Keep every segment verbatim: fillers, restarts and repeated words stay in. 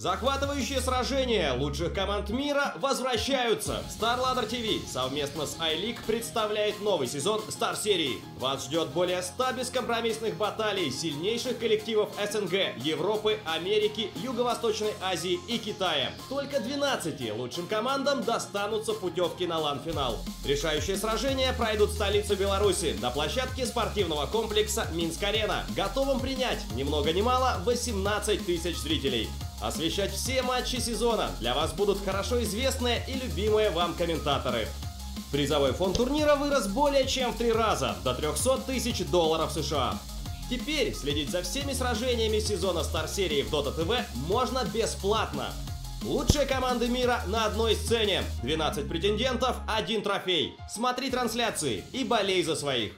Захватывающие сражения лучших команд мира возвращаются. StarLadder ти ви совместно с iLeague представляет новый сезон Стар-серии. Вас ждет более ста бескомпромиссных баталий сильнейших коллективов СНГ, Европы, Америки, Юго-Восточной Азии и Китая. Только двенадцати лучшим командам достанутся путевки на лан-финал. Решающие сражения пройдут в столице Беларуси на площадке спортивного комплекса Минск-Арена, готовым принять ни много ни мало восемнадцать тысяч зрителей. Освещать все матчи сезона для вас будут хорошо известные и любимые вам комментаторы. Призовой фонд турнира вырос более чем в три раза, до трёхсот тысяч долларов США. Теперь следить за всеми сражениями сезона Стар-серии в Dota ти ви можно бесплатно. Лучшие команды мира на одной сцене. двенадцать претендентов, один трофей. Смотри трансляции и болей за своих.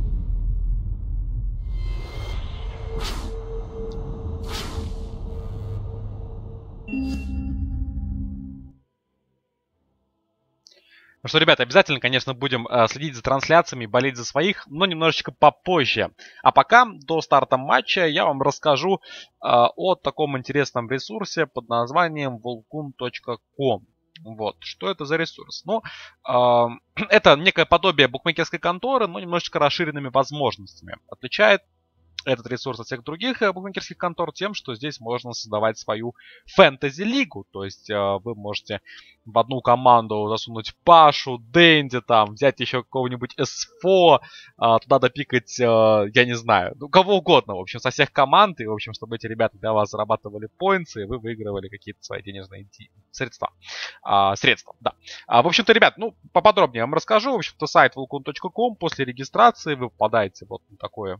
Ну что, ребята, обязательно, конечно, будем э, следить за трансляциями, болеть за своих, но немножечко попозже. А пока, до старта матча, я вам расскажу э, о таком интересном ресурсе под названием волкун точка ком. Вот, что это за ресурс? Ну, э, это некое подобие букмекерской конторы, но немножечко расширенными возможностями. Отличает этот ресурс от всех других э, букмекерских контор тем, что здесь можно создавать свою фэнтези-лигу. То есть э, вы можете в одну команду засунуть Пашу, Дэнди, там, взять еще какого-нибудь СФО, э, туда допикать, э, я не знаю, ну, кого угодно, в общем, со всех команд. И, в общем, чтобы эти ребята для вас зарабатывали поинты, и вы выигрывали какие-то свои денежные средства. А, средства, да. А, в общем-то, ребят, ну, поподробнее я вам расскажу. В общем-то, сайт волкун точка ком. После регистрации вы попадаете вот на такое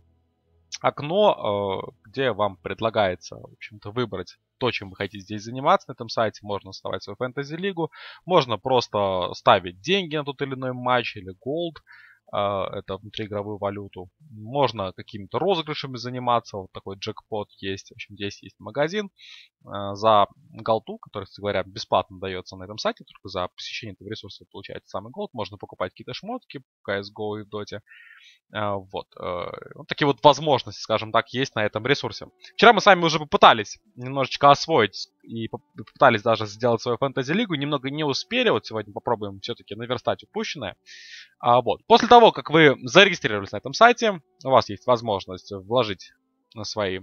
окно, где вам предлагается, в общем-то, выбрать то, чем вы хотите здесь заниматься. На этом сайте можно создавать свою фэнтези-лигу, можно просто ставить деньги на тот или иной матч или голд, это внутриигровую валюту. Можно какими-то розыгрышами заниматься, вот такой джекпот есть. В общем, здесь есть магазин за голду, который, кстати говоря, бесплатно дается на этом сайте, только за посещение этого ресурса вы получаете самый голд. Можно покупать какие-то шмотки в си эс го и в Доте. Вот. Вот такие вот возможности, скажем так, есть на этом ресурсе. Вчера мы с вами уже попытались немножечко освоить и попытались даже сделать свою фэнтези-лигу. Немного не успели. Вот сегодня попробуем все-таки наверстать упущенное. Вот. После того, как вы зарегистрировались на этом сайте, у вас есть возможность вложить на свои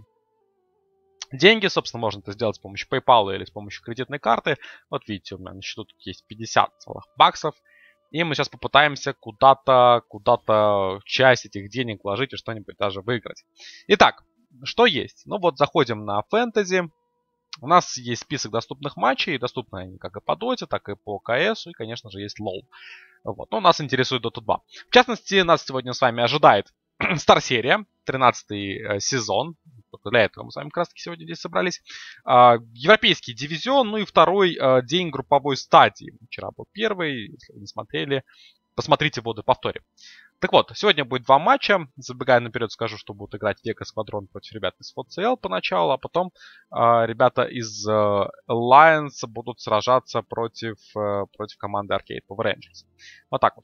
деньги. Собственно, можно это сделать с помощью PayPal или с помощью кредитной карты. Вот видите, у меня на счету тут есть пятьдесят целых баксов. И мы сейчас попытаемся куда-то, куда-то часть этих денег вложить и что-нибудь даже выиграть. Итак, что есть? Ну вот, заходим на фэнтези. У нас есть список доступных матчей. Доступны они как и по доте, так и по КС. И, конечно же, есть лол. Вот. Но нас интересует дота два. В частности, нас сегодня с вами ожидает Стар-серия, тринадцатый сезон. Только для этого мы с вами как раз таки сегодня здесь собрались. Европейский дивизион, ну и второй день групповой стадии. Вчера был первый, если вы не смотрели, посмотрите в повторе. Так вот, сегодня будет два матча. Забегая наперед, скажу, что будут играть Вега Сквадрон против ребят из эф си эл поначалу, а потом э, ребята из э, Alliance будут сражаться против, э, против команды Arcade Power Rangers. Вот так вот.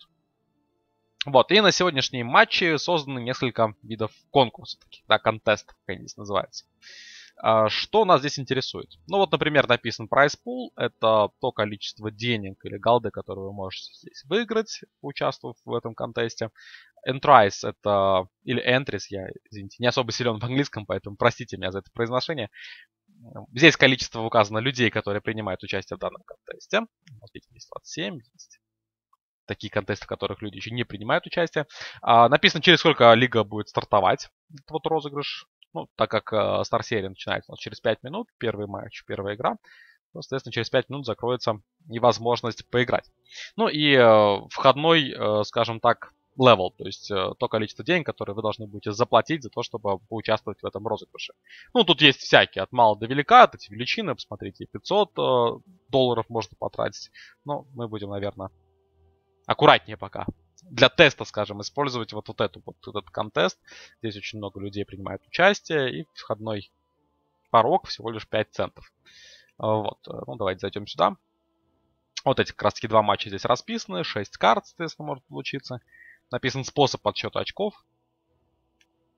Вот, и на сегодняшние матчи созданы несколько видов конкурсов, таких, да, контестов, как они здесь называются. А, что нас здесь интересует? Ну вот, например, написан Prize Pool, это то количество денег или голды, которые вы можете здесь выиграть, участвовав в этом контесте. Entries, это, или Entries, я, извините, не особо силен в английском, поэтому простите меня за это произношение. Здесь количество указано людей, которые принимают участие в данном контесте. Вот видите, здесь двадцать семь, есть такие контесты, в которых люди еще не принимают участие. А, написано, через сколько лига будет стартовать. Это вот розыгрыш. Ну, так как э, Стар-серия начинается у нас через пять минут, первый матч, первая игра, то, соответственно, через пять минут закроется и возможность поиграть. Ну и э, входной, э, скажем так, левел, то есть э, то количество денег, которое вы должны будете заплатить за то, чтобы поучаствовать в этом розыгрыше. Ну, тут есть всякие, от мала до велика, эти величины, посмотрите, пятьсот э, долларов можно потратить. Но мы будем, наверное, аккуратнее пока. Для теста, скажем, использовать вот, вот, эту, вот этот контест. Здесь очень много людей принимает участие. И входной порог всего лишь пять центов. Вот. Ну, давайте зайдем сюда. Вот эти как раз таки два матча здесь расписаны. шесть карт, соответственно, может получиться. Написан способ подсчета очков.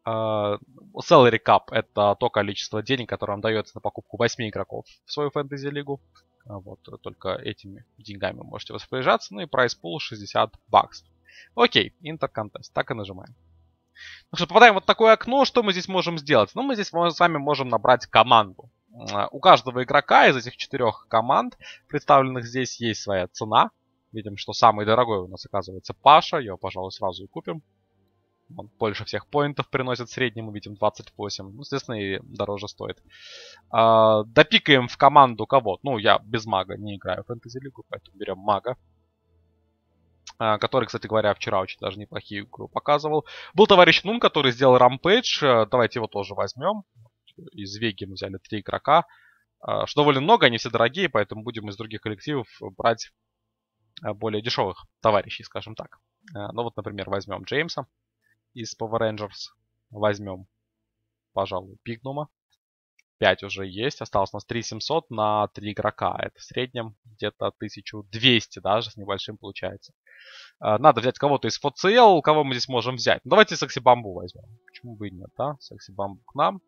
Salary Cap — это то количество денег, которое вам дается на покупку восьми игроков в свою фэнтези-лигу. Вот, только этими деньгами вы можете распоряжаться. Ну и Prize Pool шестьдесят баксов. Окей, Интерконтест. Так и нажимаем. Ну что, попадаем в вот такое окно. Что мы здесь можем сделать? Ну, мы здесь с вами можем набрать команду. У каждого игрока из этих четырех команд, представленных здесь, есть своя цена. Видим, что самый дорогой у нас оказывается Паша. Его, пожалуй, сразу и купим. Он больше всех поинтов приносит в среднем, мы видим двадцать восемь. Ну, естественно, и дороже стоит. А, допикаем в команду кого? Ну, я без мага не играю в фэнтези-лигу, поэтому берем мага. А, который, кстати говоря, вчера очень даже неплохие игру показывал. Был товарищ Нун, который сделал рампейдж. Давайте его тоже возьмем. Из Веги мы взяли три игрока. А, что довольно много, они все дорогие, поэтому будем из других коллективов брать более дешевых товарищей, скажем так. А, ну вот, например, возьмем Джеймса из Power Rangers. Возьмем, пожалуй, Пигнума. пять уже есть. Осталось у нас три тысячи семьсот на три игрока. Это в среднем где-то тысяча двести даже с небольшим получается. Надо взять кого-то из эф си эл. Кого мы здесь можем взять? Ну, давайте Секси Бамбу возьмем. Почему бы и нет, да? Секси Бамбу к нам.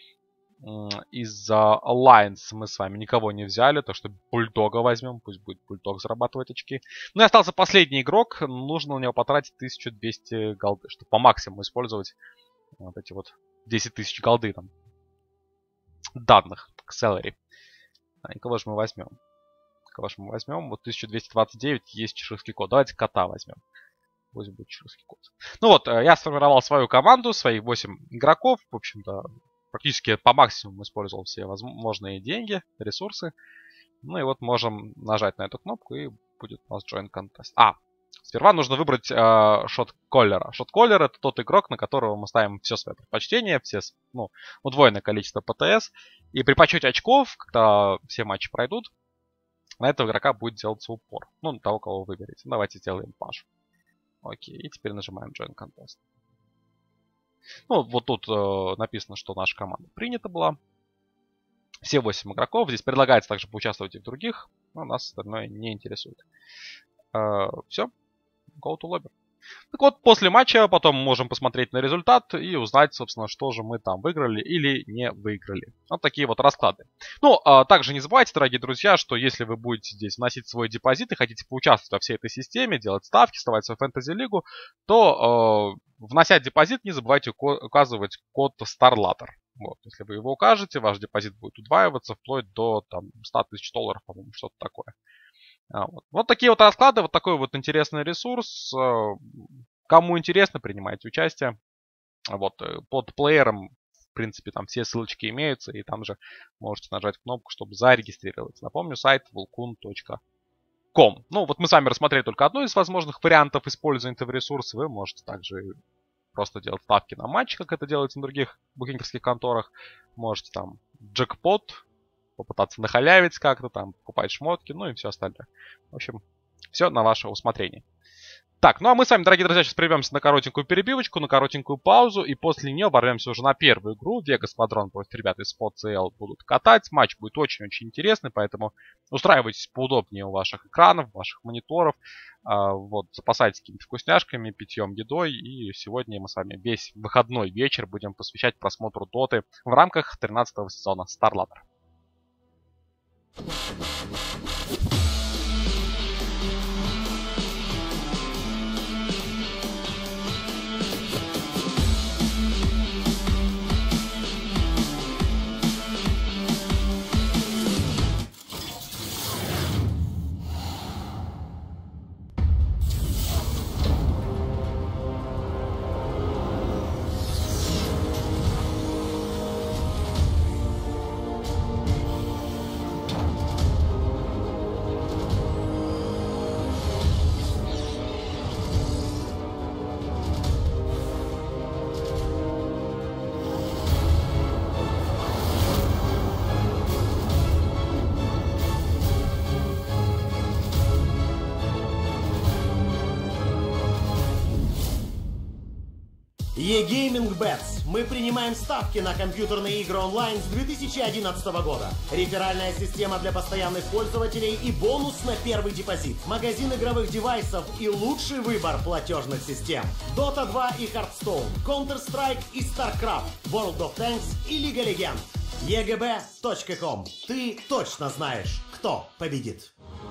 Из uh, Alliance мы с вами никого не взяли, так что Бульдога возьмем. Пусть будет Бульдог зарабатывать очки. Ну и остался последний игрок. Нужно на него потратить тысячу двести голды, чтобы по максимуму использовать вот эти вот десять тысяч голды там. Данных к salary. А, и кого же мы возьмем? Кого же мы возьмем? Вот тысяча двести двадцать девять есть чеширский код. Давайте кота возьмем. Пусть будет чеширский код. Ну вот, я сформировал свою команду, свои восемь игроков. В общем-то, практически по максимуму использовал все возможные деньги, ресурсы. Ну и вот можем нажать на эту кнопку, и будет у нас Join Contest. А, сперва нужно выбрать э, шот-коллера. Шот-коллер — это тот игрок, на которого мы ставим все свои предпочтения, все, ну, удвоенное количество ПТС. И при подсчете очков, когда все матчи пройдут, на этого игрока будет делаться упор. Ну, на того, кого вы выберете. Давайте сделаем Пашу. Окей, и теперь нажимаем Join Contest. Ну, вот тут э, написано, что наша команда принята была. Все восемь игроков. Здесь предлагается также поучаствовать и в других, но нас остальное не интересует. Э, все. Go to lobby. Так вот, после матча потом можем посмотреть на результат и узнать, собственно, что же мы там выиграли или не выиграли. Вот такие вот расклады. Ну, а также не забывайте, дорогие друзья, что если вы будете здесь вносить свой депозит и хотите поучаствовать во всей этой системе, делать ставки, вставать в свою фэнтези-лигу, то, э, внося депозит, не забывайте указывать код StarLadder. Вот, если вы его укажете, ваш депозит будет удваиваться вплоть до там, сто тысяч долларов, по-моему, что-то такое. А, вот. вот такие вот расклады, вот такой вот интересный ресурс. Кому интересно, принимайте участие. Вот, под плеером, в принципе, там все ссылочки имеются, и там же можете нажать кнопку, чтобы зарегистрироваться. Напомню, сайт vulkun точка ком. Ну, вот мы с вами рассмотрели только одну из возможных вариантов использования этого ресурса. Вы можете также просто делать ставки на матч, как это делается на других букинговских конторах. Можете там джекпот попытаться нахалявить как-то, там, покупать шмотки, ну и все остальное. В общем, все на ваше усмотрение. Так, ну а мы с вами, дорогие друзья, сейчас прервемся на коротенькую перебивочку, на коротенькую паузу, и после нее ворвемся уже на первую игру. Вега Сквадрон против ребят из эф си эл будут катать. Матч будет очень-очень интересный, поэтому устраивайтесь поудобнее у ваших экранов, ваших мониторов. А, вот, запасайтесь какими-то вкусняшками, питьем, едой. И сегодня мы с вами весь выходной вечер будем посвящать просмотру доты в рамках тринадцатого сезона StarLadder. E-Gaming Bets. Мы принимаем ставки на компьютерные игры онлайн с две тысячи одиннадцатого года. Реферальная система для постоянных пользователей и бонус на первый депозит. Магазин игровых девайсов и лучший выбор платежных систем. дота два и Hearthstone, Counter-Strike и StarCraft, World of Tanks и Лига Легенд. и джи би точка ком. Ты точно знаешь, кто победит.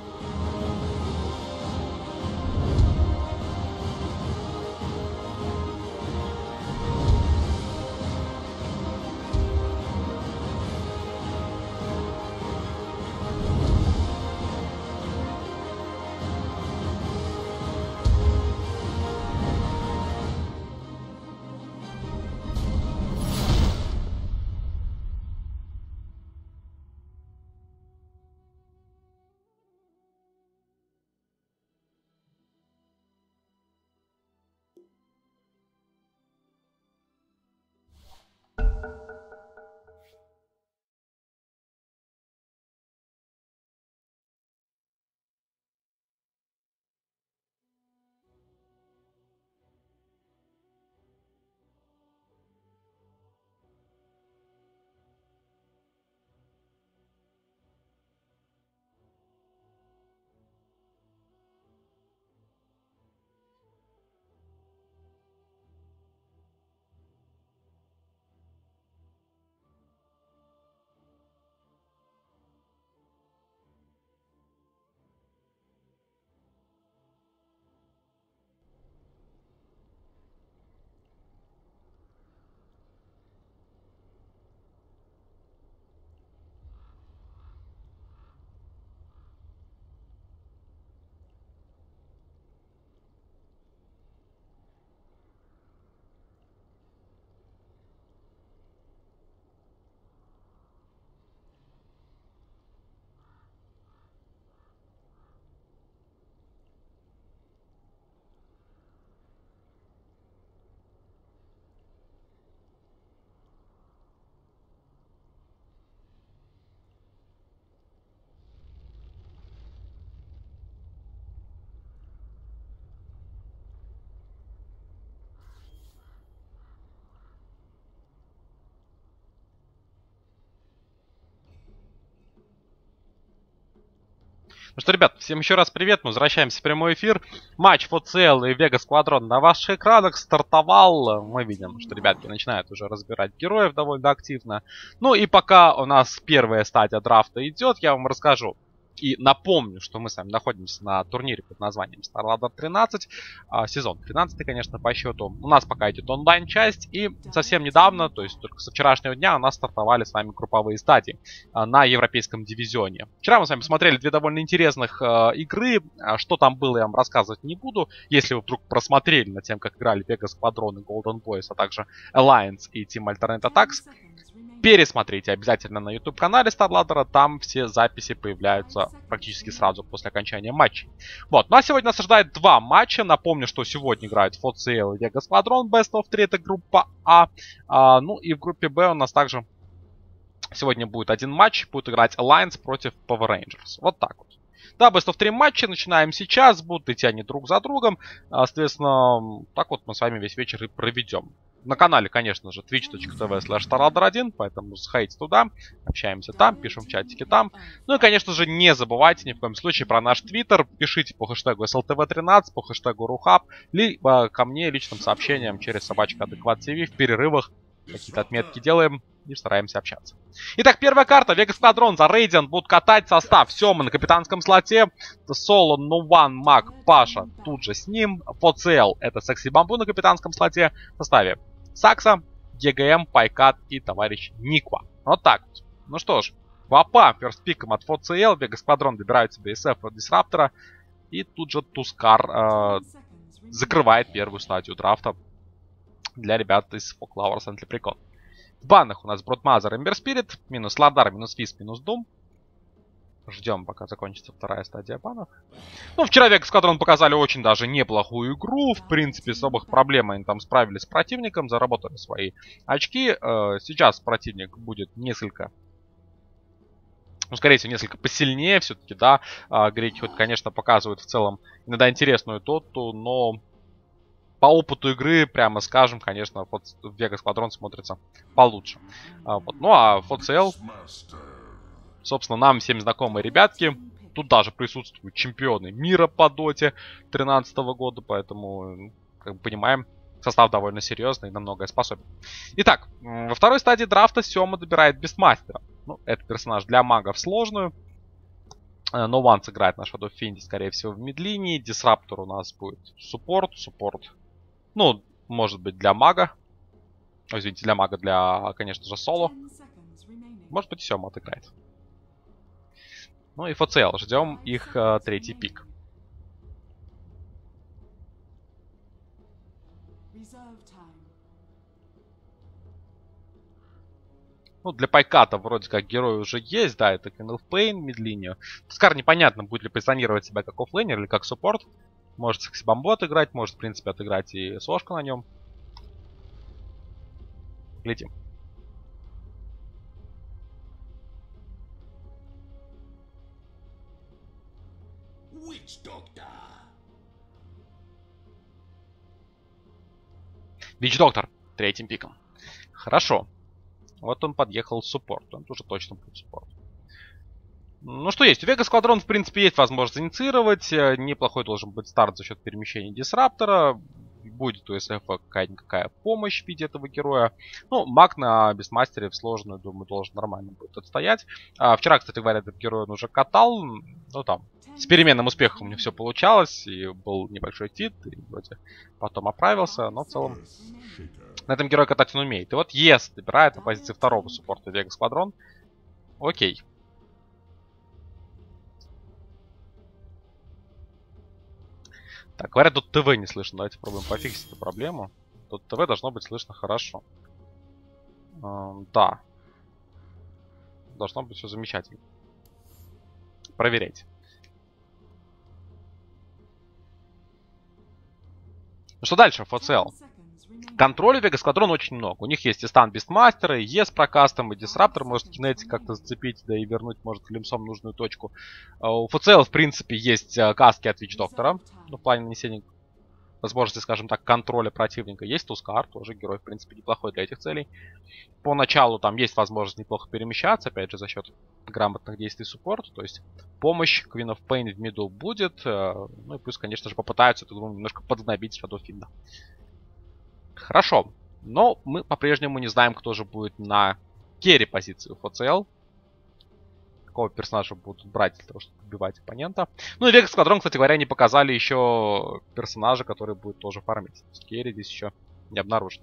Ну что, ребят, всем еще раз привет, мы возвращаемся в прямой эфир. Матч эф си эл и Вега Сквадрон на ваших экранах стартовал. Мы видим, что ребятки начинают уже разбирать героев довольно активно. Ну и пока у нас первая стадия драфта идет, я вам расскажу. И напомню, что мы с вами находимся на турнире под названием StarLadder тринадцать. Сезон тринадцатый, конечно, по счету. У нас пока идет онлайн-часть. И совсем недавно, то есть только со вчерашнего дня, у нас стартовали с вами групповые стадии на европейском дивизионе. Вчера мы с вами смотрели две довольно интересных э, игры. Что там было, я вам рассказывать не буду. Если вы вдруг просмотрели над тем, как играли Vega Squadron и Golden Boys, а также Alliance и Team Alternate Attacks, пересмотрите обязательно на YouTube-канале StarLadder, там все записи появляются практически сразу после окончания матчей. Вот, ну а сегодня нас ожидает два матча. Напомню, что сегодня играют эф си эл и Vega Squadron Best of три, это группа А. а. Ну и в группе Б у нас также сегодня будет один матч, будет играть Alliance против Power Rangers. Вот так вот. Да, Best of три матча начинаем сейчас, будут идти они друг за другом. Соответственно, так вот мы с вами весь вечер и проведем. На канале, конечно же, twitch точка ти ви слэш starladder один, поэтому заходите туда, общаемся там, пишем в чатике там. Ну и, конечно же, не забывайте ни в коем случае про наш твиттер. Пишите по хэштегу эс эл ти ви тринадцать, по хэштегу рухаб, либо ко мне личным сообщением через собачка адекват ти ви в перерывах. Какие-то отметки делаем и стараемся общаться. Итак, первая карта. Vega Squadron за Radiant будут катать состав. Сёма на капитанском слоте. Соло, Нуван, Мак, Паша тут же с ним. эф си эл это Секси Бамбу на капитанском слоте. В составе Сакса, и джи эм, Пайкат и товарищ Никва. Вот так вот. Ну что ж, Вапа ферстпиком от эф си эл. Vega Squadron добирает себе эс эф от Дисраптора. И тут же Тускар э, закрывает первую стадию драфта для ребят из Folklowers and Leprechaun. В банах у нас Бродмазер, Эмбер Спирит, минус Ладар, минус Вис, минус Дум. Ждем, пока закончится вторая стадия банов. Ну, вчера Vega Squadron показали очень даже неплохую игру. В принципе, с особых проблем они там справились с противником, заработали свои очки. Сейчас противник будет несколько... Ну, скорее всего, несколько посильнее все-таки, да. Греки хоть, конечно, показывают в целом иногда интересную тоту, но... по опыту игры, прямо скажем, конечно, Vega Squadron смотрится получше. А, вот. Ну а эф си эл, собственно, нам всем знакомые ребятки. Тут даже присутствуют чемпионы мира по доте тринадцатого года, поэтому, как бы понимаем, состав довольно серьезный и на многое способен. Итак, во второй стадии драфта Сёма добирает Бестмастера. Ну, это персонаж для магов сложную. No One сыграет на Shadow Fiend, скорее всего, в мидлинии. Дисраптор у нас будет суппорт. Суппорт, ну, может быть, для мага. О, извините, для мага, для, конечно же, соло. Может быть, Сёма отыграет. Ну и эф си эл. Ждем их э, третий пик. Ну, для Пайката вроде как герой уже есть, да, это King of Pain, мидлинию. Тускар непонятно, будет ли позиционировать себя как оффлейнер или как суппорт. Может Сексибамбо отыграть, может, в принципе, отыграть и Сошка на нем. Глядим. Вич Доктор третьим пиком. Хорошо. Вот он подъехал с суппорт. Он тоже точно будет суппорт. Ну что есть, у Vega Squadron, в принципе, есть возможность инициировать. Неплохой должен быть старт за счет перемещения Дисраптора. Будет у эс эф какая-никакая помощь в виде этого героя. Ну, маг на Бестмастере в сложную, думаю, должен нормально будет отстоять. А вчера, кстати говоря, этот герой он уже катал. Ну там, с переменным успехом у него все получалось. И был небольшой тит, и вроде потом оправился. Но в целом на этом герой катать он умеет. И вот Ес добирает на позиции второго суппорта Vega Squadron. Окей. Так, говорят, тут ТВ не слышно. Давайте попробуем пофиксить эту проблему. Тут ТВ должно быть слышно хорошо. Эм, да. Должно быть все замечательно. Проверяйте. Ну что дальше, эф си эл? Контроля Vega Squadron очень много. У них есть и стан Бестмастера, и Ес прокастом, и Дисраптор может кинетик как-то зацепить, да и вернуть, может, лимсом нужную точку. У эф си эл, в принципе, есть каски от Вич Доктора. Ну, в плане нанесения возможности, скажем так, контроля противника. Есть Тускар, тоже герой, в принципе, неплохой для этих целей. Поначалу там есть возможность неплохо перемещаться, опять же, за счет грамотных действий суппорта. То есть помощь Queen of Pain в миду будет. Ну и плюс, конечно же, попытаются эту думаю, немножко подгнобить Shadow Fiend. Хорошо, но мы по-прежнему не знаем, кто же будет на керри позиции у эф си эл. Какого персонажа будут брать для того, чтобы убивать оппонента. Ну и Vega Squadron, кстати говоря, не показали еще персонажа, который будет тоже фармить. Керри здесь еще не обнаружен.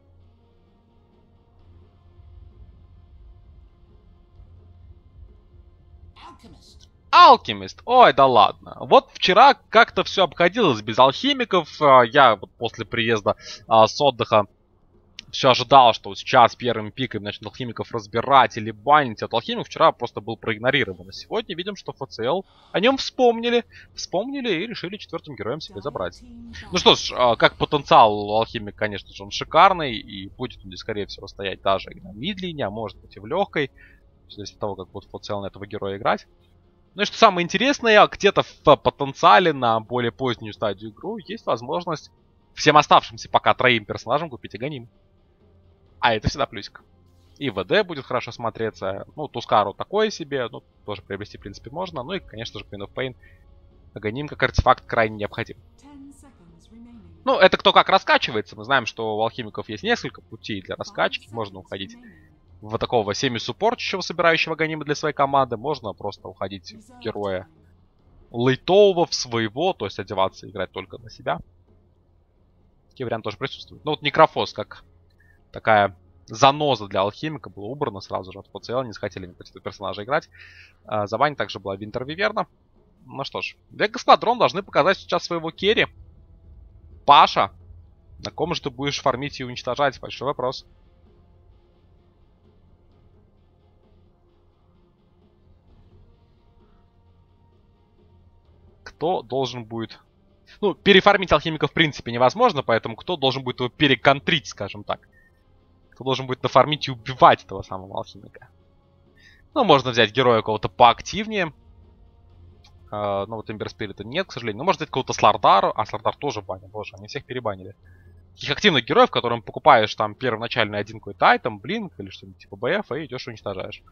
Алхимист. Ой, да ладно. Вот вчера как-то все обходилось без алхимиков. Я вот после приезда а, с отдыха все ожидал, что сейчас первым пиком начнут алхимиков разбирать или банить. От алхимиков вчера просто был проигнорирован. А сегодня видим, что эф си эл о нем вспомнили. Вспомнили и решили четвертым героем себе забрать. Ну что ж, а, как потенциал у алхимика, конечно же, он шикарный. И будет он, скорее всего, стоять даже и на мидлине, а может быть и в легкой. После того, как будет эф си эл на этого героя играть. Ну и что самое интересное, где-то в потенциале на более позднюю стадию игру есть возможность всем оставшимся пока троим персонажам купить Аганим. А это всегда плюсик. И ВД будет хорошо смотреться. Ну, Тускару такое себе, ну, тоже приобрести, в принципе, можно. Ну и, конечно же, Queen of Pain. Аганим как артефакт крайне необходим. Ну, это кто как раскачивается. Мы знаем, что у алхимиков есть несколько путей для раскачки. Можно уходить в такого семи-суппортящего, собирающего Аганима для своей команды. Можно просто уходить в героя лейтового, в своего, то есть одеваться и играть только на себя. Такие варианты тоже присутствуют. Ну вот Некрофос, как такая заноза для алхимика, была убрана сразу же от эф си эл. Не захотели ни против этого персонажа играть. А, за Вань также была Винтер Виверна. Ну что ж, Vega Squadron должны показать сейчас своего керри. Паша, на ком же ты будешь фармить и уничтожать? Большой вопрос. Кто должен будет... Ну, перефармить алхимика в принципе невозможно, поэтому кто должен будет его переконтрить, скажем так. Кто должен будет нафармить и убивать этого самого алхимика. Ну, можно взять героя кого-то поактивнее. Uh, ну, вот Эмбер Спирита нет, к сожалению. Ну, можно взять кого-то Слардару. А Слардар тоже баня, боже, они всех перебанили. таких активных героев, которым покупаешь там первоначальный один какой-то айтем, блинк или что-нибудь типа БФ, и идешь уничтожаешь.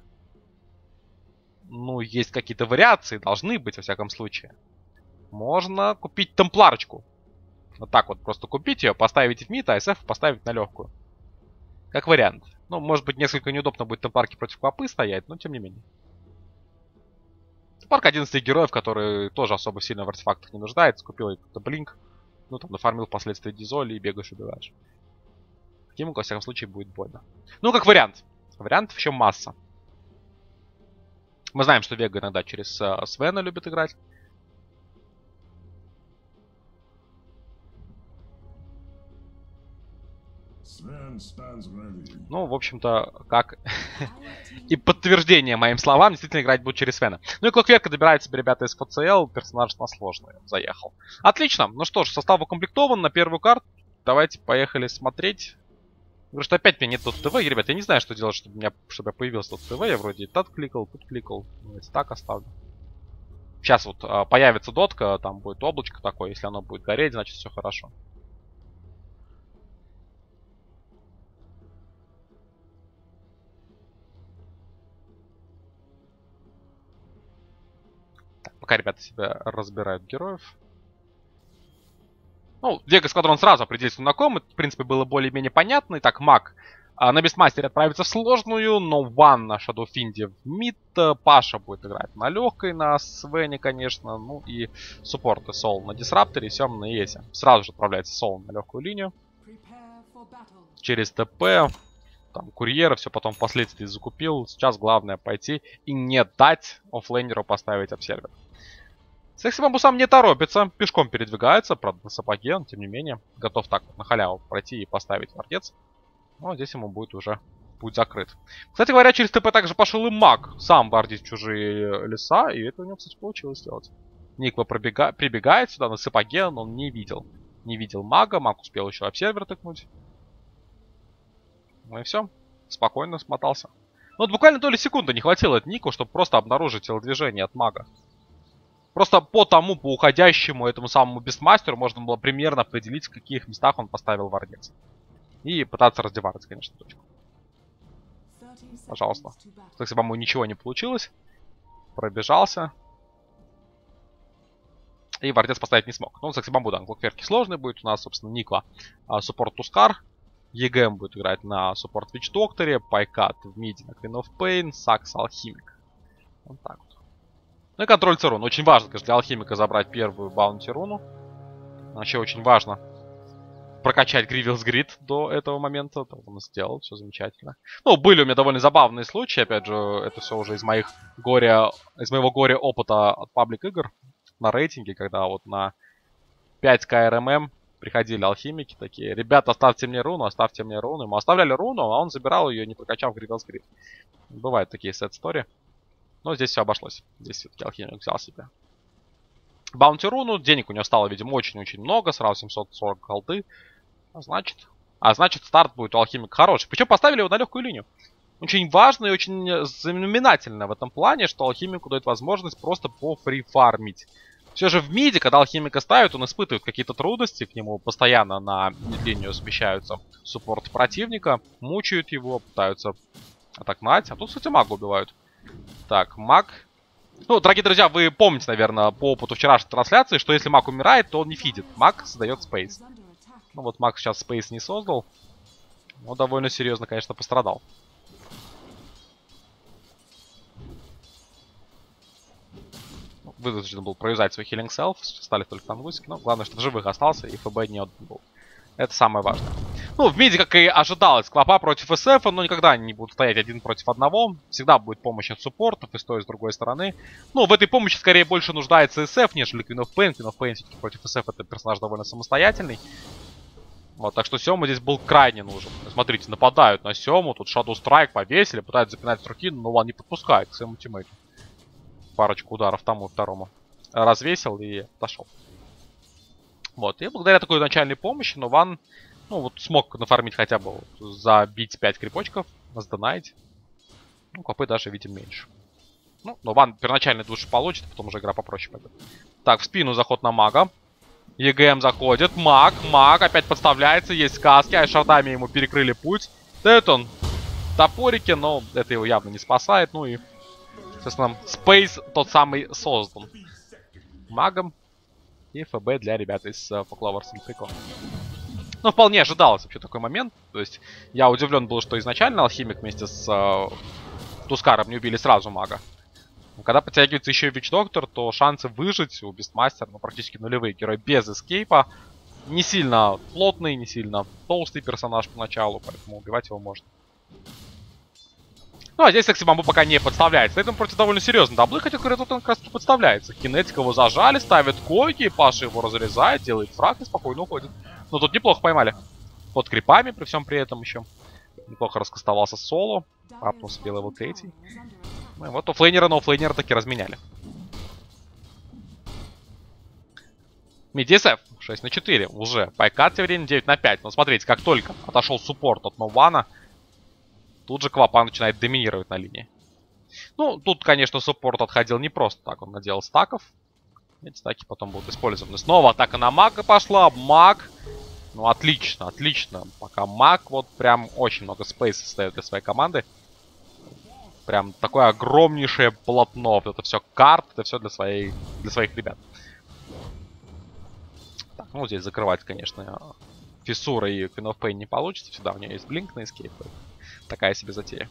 Ну, есть какие-то вариации, должны быть, во всяком случае. Можно купить темпларочку. Вот так вот, просто купить ее, поставить в мид, а эс эф поставить на легкую. Как вариант. Ну, может быть, несколько неудобно будет темпларки против клопы стоять, но тем не менее. Темпларка один из тех героев, который тоже особо сильно в артефактах не нуждается. Купил какой-то блинк, ну там нафармил впоследствии дизоли и бегаешь, убиваешь. Таким, во всяком случае, будет больно. Ну, как вариант. Вариантов еще масса. Мы знаем, что Вега иногда через uh, Свена любит играть. Ну, в общем-то, как и подтверждение моим словам, действительно играть будут через Свена. Ну и Клокверка добирает себе, ребята, из эф си эл. Персонаж на сложный заехал. Отлично. Ну что ж, состав укомплектован на первую карту. Давайте поехали смотреть. Говорю, что опять у меня нет тут ТВ. Ребят, я не знаю, что делать, чтобы, у меня, чтобы я появился тут ТВ. Я вроде и тут кликал, тут кликал. Давайте так оставлю. Сейчас вот а, появится дотка, там будет облачко такое. Если оно будет гореть, значит все хорошо. Так, пока ребята себя разбирают героев. Ну, Вега Сквадрон сразу определился на ком. Это, в принципе, было более-менее понятно. Итак, Маг а, на Бестмастере отправится в сложную, но Ван на Шадоуфинде в мид. Паша будет играть на легкой, на Свене, конечно. Ну и суппорты Сол на Дисрапторе, Сем на Есе. Сразу же отправляется Сол на легкую линию. Через ТП. Там курьера все потом впоследствии закупил. Сейчас главное пойти и не дать оффлейнеру поставить обсервер. Секси Бамбу сам не торопится, пешком передвигается, правда на сапоге, но тем не менее готов так вот на халяву пройти и поставить вардец. Но здесь ему будет уже путь закрыт. Кстати говоря, через ТП также пошел и Маг сам вардить чужие леса, и это у него, кстати, получилось сделать. Никва пробега... прибегает сюда на сапоге, но он не видел. Не видел Мага, Маг успел еще обсервер тыкнуть. Ну и все, спокойно смотался. Ну вот буквально доли секунды не хватило от Нику, чтобы просто обнаружить телодвижение от Мага. Просто по тому, по уходящему этому самому Бестмастеру можно было примерно определить, в каких местах он поставил вардец. И пытаться раздеваться, конечно, точку. Пожалуйста. Кстати, по-моему, ничего не получилось. Пробежался. И вардец поставить не смог. Ну, кстати, бамбу, да, Клокверки сложный будет. У нас, собственно, Никла суппорт Тускар. ЕГМ будет играть на суппорт Вич Докторе. Пайкат в миде на Queen of Pain. Сакс Алхимик. Вот так вот. Ну и контроль Церун. Очень важно, конечно, для алхимика забрать первую баунти руну. Вообще очень важно прокачать Гривилс Грид до этого момента. То он сделал, все замечательно. Ну, были у меня довольно забавные случаи. Опять же, это все уже из моих горя, из моего горя опыта от паблик игр на рейтинге, когда вот на пять ка эр эм эм приходили алхимики такие: ребята, оставьте мне руну, оставьте мне руну. Ему оставляли руну, а он забирал ее, не прокачав Гривилс Грид. Бывают такие сет-стори. Но здесь все обошлось. Здесь все-таки алхимик взял себе баунти руну. Денег у него стало, видимо, очень-очень много. Сразу семьсот сорок голды. А значит, а значит, старт будет у алхимика хороший. Причем поставили его на легкую линию. Очень важно и очень знаменательно в этом плане, что алхимику дает возможность просто пофрифармить. Все же в миде, когда алхимика ставят, он испытывает какие-то трудности. К нему постоянно на линию смещаются суппорт противника. Мучают его, пытаются атаковать. А тут, кстати, мага убивают. Так, Маг. Ну, дорогие друзья, вы помните, наверное, по опыту вчерашней трансляции, что если Маг умирает, то он не фидит. Маг создает спейс. Ну вот Маг сейчас спейс не создал. Но довольно серьезно, конечно, пострадал. Вынужден был проюзать свой хилинг селф. Стали только там гусики. Но главное, что в живых остался и ФБ не отбил. Это самое важное. Ну, в миде, как и ожидалось, Клопа против эс эф, но никогда не будут стоять один против одного. Всегда будет помощь от суппортов и с той, и с другой стороны. Ну, в этой помощи скорее больше нуждается эс эф, нежели Queen of Pain. Queen of Pain все-таки против эс эф это персонаж довольно самостоятельный. Вот, так что Сёма здесь был крайне нужен. Смотрите, нападают на Сёму, тут Shadow Strike повесили, пытаются запинать с руки, но он не подпускает к своему тиммейту. Парочку ударов тому второму развесил и отошел. Вот, и благодаря такой начальной помощи, но Ван, ну, вот смог нафармить хотя бы вот, забить пять крипочков, сдонать. Ну, копы даже, видим, меньше. Ну, но Ван первоначальный душ получит, потом уже игра попроще пойдет. Так, в спину заход на Мага. ЕГМ заходит. Маг, маг опять подставляется. Есть сказки, а шартами ему перекрыли путь. Тетон. Топорики, но это его явно не спасает. Ну и, соответственно, Спейс тот самый создан магом. И ФБ для ребят из uh, Folklore Synthicon. Ну, вполне ожидалось вообще такой момент. То есть, я удивлен был, что изначально Алхимик вместе с uh, Тускаром не убили сразу мага. Но когда подтягивается еще и Вич Доктор, то шансы выжить у Бестмастера, ну, практически нулевые. Герой без эскейпа. Не сильно плотный, не сильно толстый персонаж поначалу, поэтому убивать его можно. Ну, а здесь Секси Бамбу пока не подставляется. Этим против довольно серьезно даблы, хотя, говорят, тут он как раз таки подставляется. Кинетик его зажали, ставит койки, Паша его разрезает, делает фраг и спокойно уходит. Но тут неплохо поймали. Под крипами, при всем при этом еще. Неплохо раскастовался соло. Апнул себе левел третий. Ну и вот у флейнера, но у флейнера таки разменяли. Мидисеф шесть на четыре уже. Пайкат тем временем девять на пять. Но смотрите, как только отошел суппорт от Нована, тут же Квапа начинает доминировать на линии. Ну, тут, конечно, суппорт отходил не просто так. Он наделал стаков. Эти стаки потом будут использованы. Снова атака на мага пошла. Маг. Ну, отлично, отлично. Пока маг вот прям очень много спейса создает для своей команды. Прям такое огромнейшее полотно. Это все карт, это все для, своей, для своих ребят. Так, ну, здесь закрывать, конечно, Фиссура и Queen of Pain не получится. Всегда у нее есть блинк на эскейп. Такая себе затея.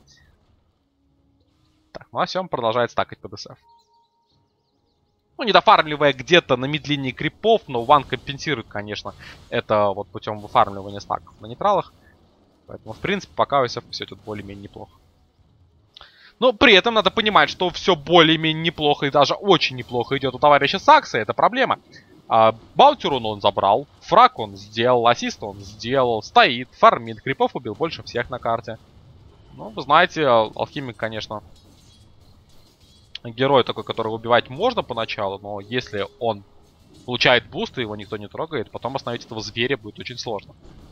Так, ну а Сем продолжает стакать по ДСФ. Ну, не дофармливая где-то на мидлинии крипов, но Ван компенсирует, конечно, это вот путем выфармливания стаков на нейтралах. Поэтому, в принципе, пока у Сем все идет более-менее неплохо. Но при этом надо понимать, что все более-менее неплохо и даже очень неплохо идет у товарища Сакса. Это проблема. А, Баутюрун он забрал, фраг он сделал, ассист он сделал, стоит, фармит, крипов убил больше всех на карте. Ну, вы знаете, Алхимик, конечно, герой такой, которого убивать можно поначалу, но если он получает буст, и его никто не трогает, потом остановить этого зверя будет очень сложно.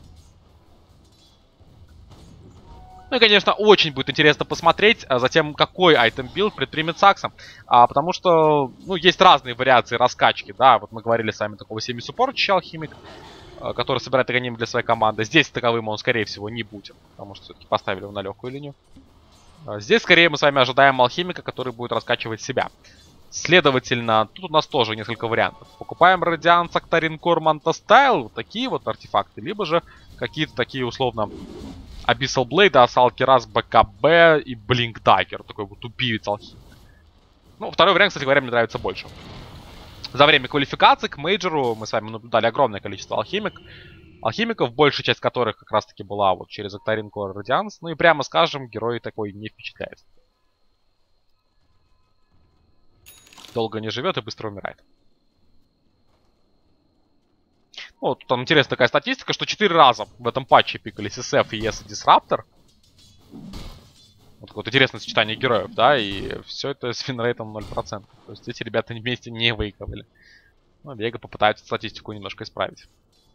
Ну и, конечно, очень будет интересно посмотреть а, за тем, какой айтем-билд предпримет Сакса. А, потому что, ну, есть разные вариации раскачки, да. Вот мы говорили с вами такого семи-суппортча Алхимик, а, который собирает агоним для своей команды. Здесь таковым он, скорее всего, не будет, потому что все-таки поставили его на легкую линию. А, здесь, скорее, мы с вами ожидаем Алхимика, который будет раскачивать себя. Следовательно, тут у нас тоже несколько вариантов. Покупаем Радиан, Сактарин, Корманта, Стайл, вот такие вот артефакты, либо же какие-то такие, условно, Abyssal Blade, Асалки Раз, БКБ и Блинк Даггер. Такой вот убивец Алхимик. Ну, второй вариант, кстати говоря, мне нравится больше. За время квалификации к мейджору мы с вами наблюдали огромное количество алхимик. Алхимиков, большая часть которых как раз таки была вот через Octarine Core Radiance. Ну и прямо скажем, герой такой не впечатляет. Долго не живет и быстро умирает. Вот, тут там интересная такая статистика, что четыре раза в этом патче пикались эс эф и ес и Disruptor. Вот такое вот интересное сочетание героев, да, и все это с финрейтом ноль процентов. То есть эти ребята вместе не выигрывали. Но Вега попытаются статистику немножко исправить.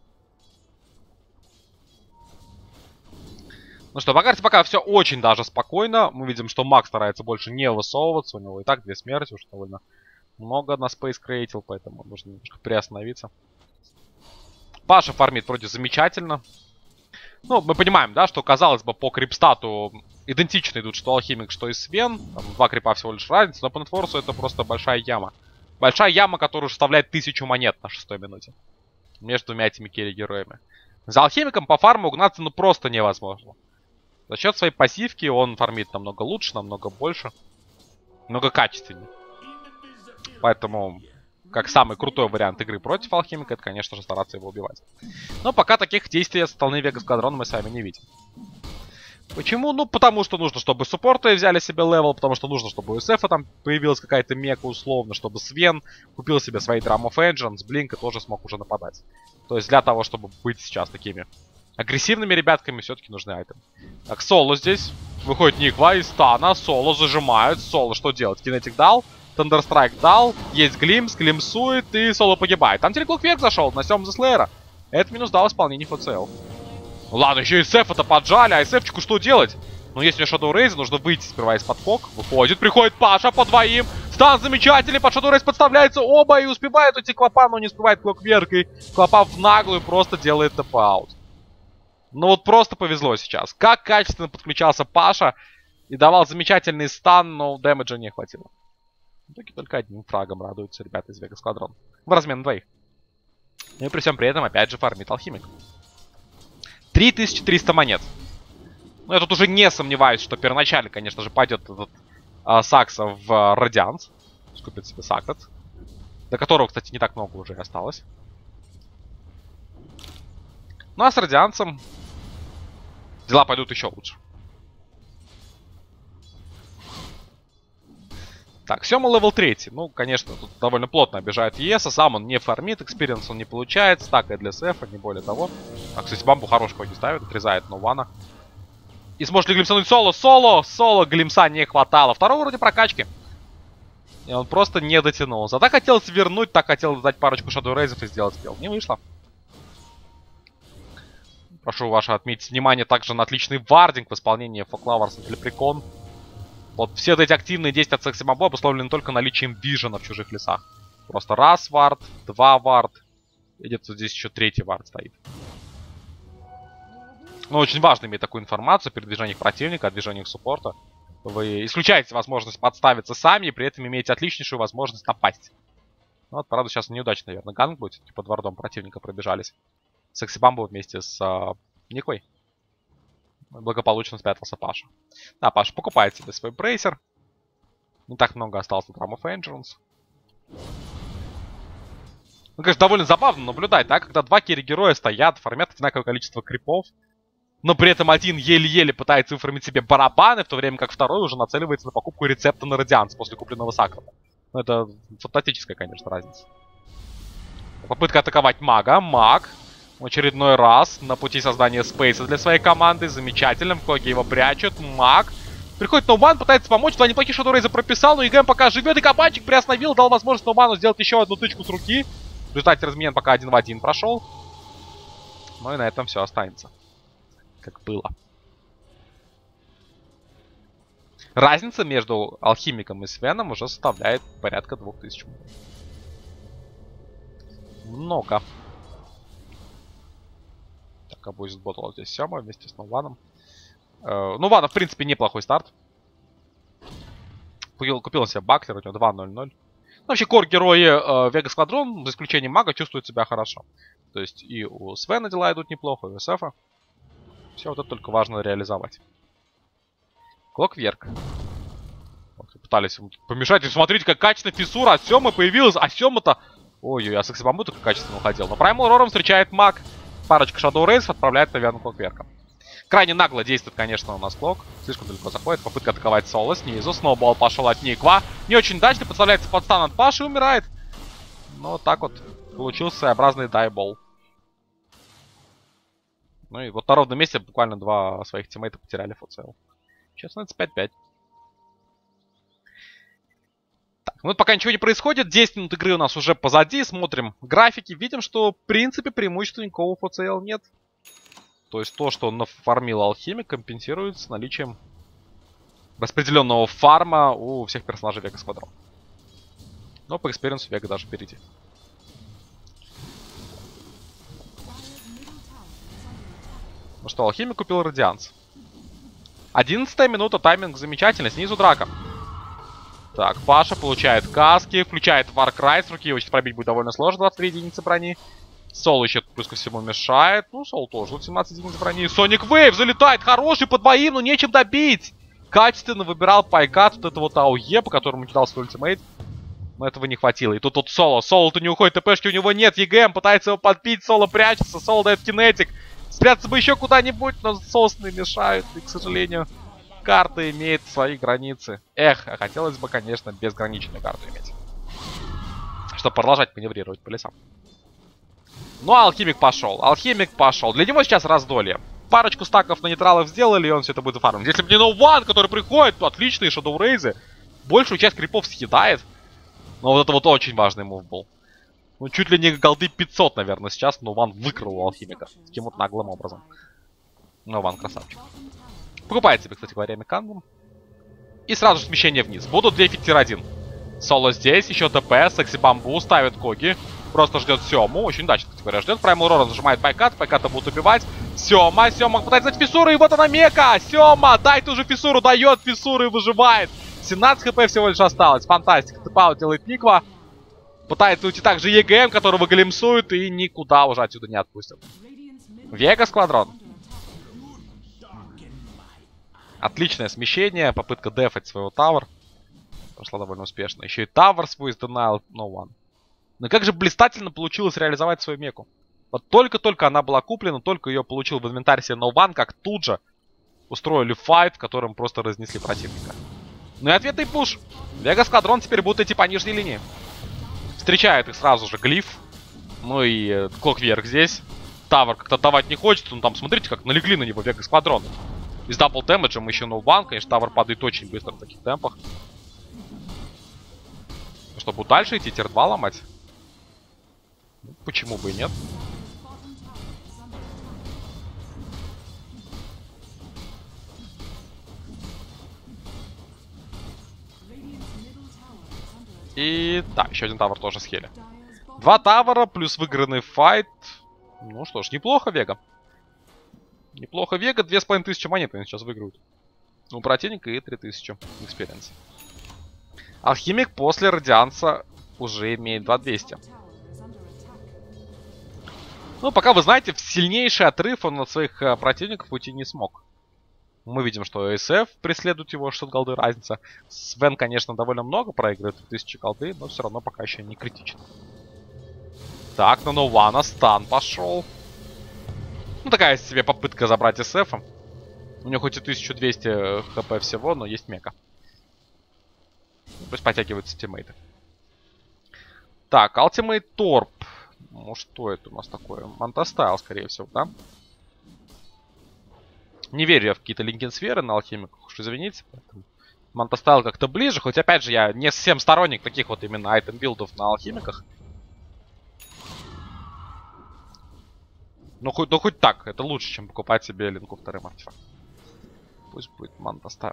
Ну что, по карте пока все очень даже спокойно. Мы видим, что Маг старается больше не высовываться. У него и так две смерти, уж довольно много на Space крейтил, поэтому нужно немножко приостановиться. Паша фармит вроде замечательно. Ну, мы понимаем, да, что, казалось бы, по крипстату идентично идут что Алхимик, что и Свен. Там два крипа всего лишь разница, но по нетфорсу это просто большая яма. Большая яма, которая составляет тысячу монет на шестой минуте. Между двумя этими керри-героями. За Алхимиком по фарму угнаться ну просто невозможно. За счет своей пассивки он фармит намного лучше, намного больше. Много качественнее. Поэтому, как самый крутой вариант игры против Алхимика, это, конечно же, стараться его убивать. Но пока таких действий со стороны Вега Сквадрона мы с вами не видим. Почему? Ну, потому что нужно, чтобы суппорты взяли себе левел, потому что нужно, чтобы у эс эф там появилась какая-то мека условно, чтобы Свен купил себе свои Drum of Engines, Блинк и тоже смог уже нападать. То есть для того, чтобы быть сейчас такими агрессивными ребятками, все-таки нужны айтемы. Так, Соло здесь. Выходит Никва из стана, Соло зажимают. Соло что делать? Кинетик дал, Thunderstrike дал, есть Глимс, глимсует и Соло погибает. Там Телеклок вверх зашел, на Сем за Слеера. Это минус дал исполнение эф си эл. Ну ладно, еще и эс эф-то поджали, а эс эф-чику что делать? Ну, если у него Shadow Raze, нужно выйти сперва из-под фок. Выходит, приходит Паша по двоим. Стан замечательный, под Shadow Race подставляется оба и успевает уйти Клопа, но не успевает Clockwork, и Клопа в наглую просто делает тэп-аут. Ну вот просто повезло сейчас. Как качественно подключался Паша и давал замечательный стан, но дэмэджа не хватило. В итоге только одним фрагом радуются ребята из Vegas Squadron. В размен двоих. И при всем при этом опять же фармит Алхимик. три тысячи триста монет. Ну я тут уже не сомневаюсь, что первоначально, конечно же, пойдет этот а, Сакса в Радианс. Скупит себе Сакрет. До которого, кстати, не так много уже осталось. Ну а с Радиансом дела пойдут еще лучше. Так, Сёма левел три. Ну, конечно, тут довольно плотно обижает ЕСа. Сам он не фармит, экспириенс он не получает. Стакает для СФ, не более того. Так, кстати, бамбу хорошего не ставит, отрезает Нована. И сможет ли глимсануть соло? Соло! Соло глимса не хватало. Второго вроде прокачки. И он просто не дотянулся. А так хотел свернуть, так хотел дать парочку Shadow Race'ов и сделать спел. Не вышло. Прошу ваше отметить внимание также на отличный вардинг в исполнении Фоклаверс и Лепрекон. Вот все эти активные действия от Секси Бамбо обусловлены только наличием вижена в чужих лесах. Просто раз вард, два вард. И где-то здесь еще третий вард стоит. Но очень важно иметь такую информацию о передвижениях противника, о движениях суппорта. Вы исключаете возможность подставиться сами и при этом имеете отличнейшую возможность напасть. Ну, вот, правда, сейчас неудачно, наверное, ганг будет. Под вардом противника пробежались. Секси Бамбо вместе с э, Никой. Благополучно спрятался Паша. Да, Паша покупает себе свой брейсер. Не так много осталось на Drum of Endurance. Ну, конечно, довольно забавно наблюдать, да, когда два керри-героя стоят, фармят одинаковое количество крипов. Но при этом один еле-еле пытается выформить себе барабаны, в то время как второй уже нацеливается на покупку рецепта на Радианс после купленного Сакрата. Ну, это фантастическая, конечно, разница. Попытка атаковать мага. Маг в очередной раз на пути создания спейса для своей команды. Замечательно. В коге его прячут. Маг приходит Ноубан, пытается помочь. Два неплохих Shadow Race'а прописал, но ИГМ пока живет. И кабанчик приостановил, дал возможность Ноубану сделать еще одну тычку с руки. В результате размен пока один в один прошел. Ну и на этом все останется. Как было. Разница между Алхимиком и Свеном уже составляет порядка двух тысяч. Много. Так, а будет сботал здесь Сёма вместе с Нованом. Э, ну, Вана, в принципе, неплохой старт. Купил, купил себе Баклер, у него два ноль ноль. Ну, вообще, кор-герои э, Vegas Squadron, за исключением мага, чувствуют себя хорошо. То есть и у Свена дела идут неплохо, и у Сефа. Все вот это только важно реализовать. Клокверк. Вот, пытались помешать. И смотрите, как качественно фиссура от Сёмы появилась. А Сёма-то... Ой-ой, а Секси Бамбу только качественно уходил. Но Праймал Рором встречает маг. Парочка Shadow Race отправляет наверное Клокверка. Крайне нагло действует, конечно, у нас Клок. Слишком далеко заходит. Попытка атаковать Соло снизу. Сноубол пошел от Никва. Не очень удачно. Подставляется под стан от Паши и умирает. Но вот так вот получился своеобразный дайбол. Ну и вот на ровном месте буквально два своих тиммейта потеряли фуцел. Сейчас становится пять пять. Так, ну пока ничего не происходит. десять минут игры у нас уже позади. Смотрим графики. Видим, что в принципе преимущества никакого фуцел нет. То есть то, что он нафармил Алхимик, компенсируется наличием распределенного фарма у всех персонажей Vegas Squadron. Но по экспириенсу Вега даже впереди. Ну что, Алхимик купил Радианс. одиннадцатая минута, тайминг замечательный, снизу драка. Так, Паша получает каски, включает Warcry, с руки его сейчас пробить будет довольно сложно, двадцать три единицы брони. Сол еще плюс ко всему мешает, ну Сол тоже, вот семнадцать единиц брони. Соник Вейв залетает, хороший по двоим, но нечем добить. Качественно выбирал Пайкат, вот это вот АОЕ, по которому кидал свой ультимейт. Но этого не хватило. И тут вот Соло, Соло-то не уходит, ТПшки у него нет, ЕГМ пытается его подпить, Соло прячется, Соло дает кинетик. Спрятаться бы еще куда-нибудь, но сосны мешают. И, к сожалению, карта имеет свои границы. Эх, а хотелось бы, конечно, безграничную карту иметь. Чтобы продолжать маневрировать по лесам. Ну, а Алхимик пошел. Алхимик пошел. Для него сейчас раздолье. Парочку стаков на нейтралов сделали, и он все это будет фармить. Если бы не Ноуван, который приходит, то отличные Shadow Race'ы. Большую часть крипов съедает. Но вот это вот очень важный мув был. Ну, чуть ли не голды пятьсот, наверное, сейчас, но Ван выкрал у Алхимика. Таким вот наглым образом. Ну, Ван красавчик. Покупает себе, кстати говоря, Меканвум. И сразу же смещение вниз. Будут две тир один. Соло здесь, еще ТП, Секси Бамбу ставит Коги. Просто ждет Сему, очень удачно, кстати говоря, ждет. Праймал Рора зажимает Пайкат, Пайката будут убивать. Сема, Сема пытается взять фиссуру, и вот она мека! Сема, дай ту же фиссуру, дает фиссуру и выживает. семнадцать хп всего лишь осталось, фантастика. Тэпаут делает Никва. Пытается уйти также ЕГМ, которого глимсуют, и никуда уже отсюда не отпустят. Вега Сквадрон. Отличное смещение, попытка дефать своего тавер. Прошла довольно успешно. Еще и тавер свой denial no one. Но как же блистательно получилось реализовать свою меку. Вот только-только она была куплена, только ее получил в инвентарь себе no one, как тут же устроили файт, в котором просто разнесли противника. Ну и ответный пуш. Вега Сквадрон теперь будут идти по нижней линии. Встречает их сразу же Глиф. Ну и э, Клокверк здесь. Тавер как-то давать не хочет. Ну там смотрите, как налегли на него Вега Сквадрон. И с дабл дэмэджем еще no one. Конечно, тавер падает очень быстро в таких темпах. Что, будут дальше идти, тир два ломать? Ну, почему бы и нет? И да, еще один тавер тоже с хели. Два тавера плюс выигранный файт. Ну что ж, неплохо Вега. Неплохо Вега, две с половиной тысячи монет они сейчас выиграют. У противника и три тысячи экспириенса. Алхимик после Радианса уже имеет два двести. Ну, пока вы знаете, в сильнейший отрыв он от своих э, противников уйти не смог. Мы видим, что эс эф преследует его, шестьсот голды разница. Свен, конечно, довольно много проигрывает, тысячи голды, но все равно пока еще не критично. Так, на Нована стан пошел. Ну, такая себе попытка забрать эс эф. У него хоть и тысяча двести хп всего, но есть мека. Пусть подтягиваются тиммейты. Так, Ultimate Торп. Ну, что это у нас такое? Мантастайл, скорее всего, да? Не верю я в какие-то линкенсферы на алхимиках, уж извините. Мантастайл как-то ближе, хоть опять же я не совсем сторонник таких вот именно айтем-билдов на алхимиках. Ну хоть, ну хоть так, это лучше, чем покупать себе линку вторым артефактом. Пусть будет Мантастайл.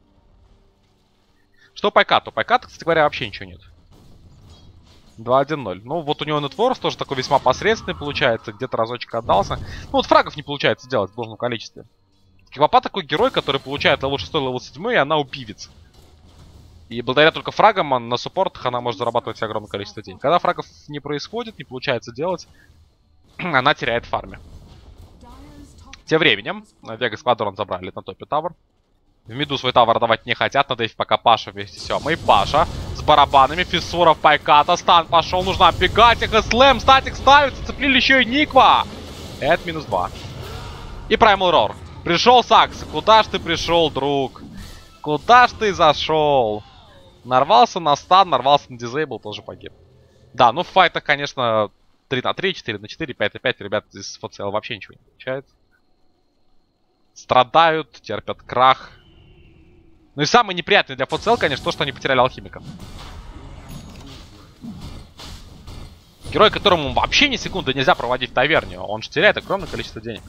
Что Пайкату? Пайкату, кстати говоря, вообще ничего нет. два один ноль. Ну, вот у него нетворс тоже такой весьма посредственный получается. Где-то разочек отдался. Ну, вот фрагов не получается делать в должном количестве. Кивапа такой герой, который получает левел шесть, левел семь, и она убивец. И благодаря только фрагам на суппортах она может зарабатывать огромное количество денег. Когда фрагов не происходит, не получается делать, она теряет в фарме. Тем временем, Вега Сквадрон забрали на топе тавер. В миду свой тавер давать не хотят, надо их пока Паша вместе с Семой. Паша с барабанами, фиссуров, Пайката, стан пошел, нужно оббегать их, и слэм, статик ставится, цеплили еще и Никва. Это минус два. И Праймал Рор. Пришел Сакс, куда ж ты пришел, друг? Куда ж ты зашел? Нарвался на стан, нарвался на дизейбл, тоже погиб. Да, ну в файтах, конечно, три на три, четыре на четыре, пять на пять, ребят, из ФЦЛ вообще ничего не получается. Страдают, терпят крах. Ну и самое неприятное для ФЦЛ, конечно, то, что они потеряли алхимика. Герой, которому вообще ни секунды нельзя проводить в таверне. Он же теряет огромное количество денег.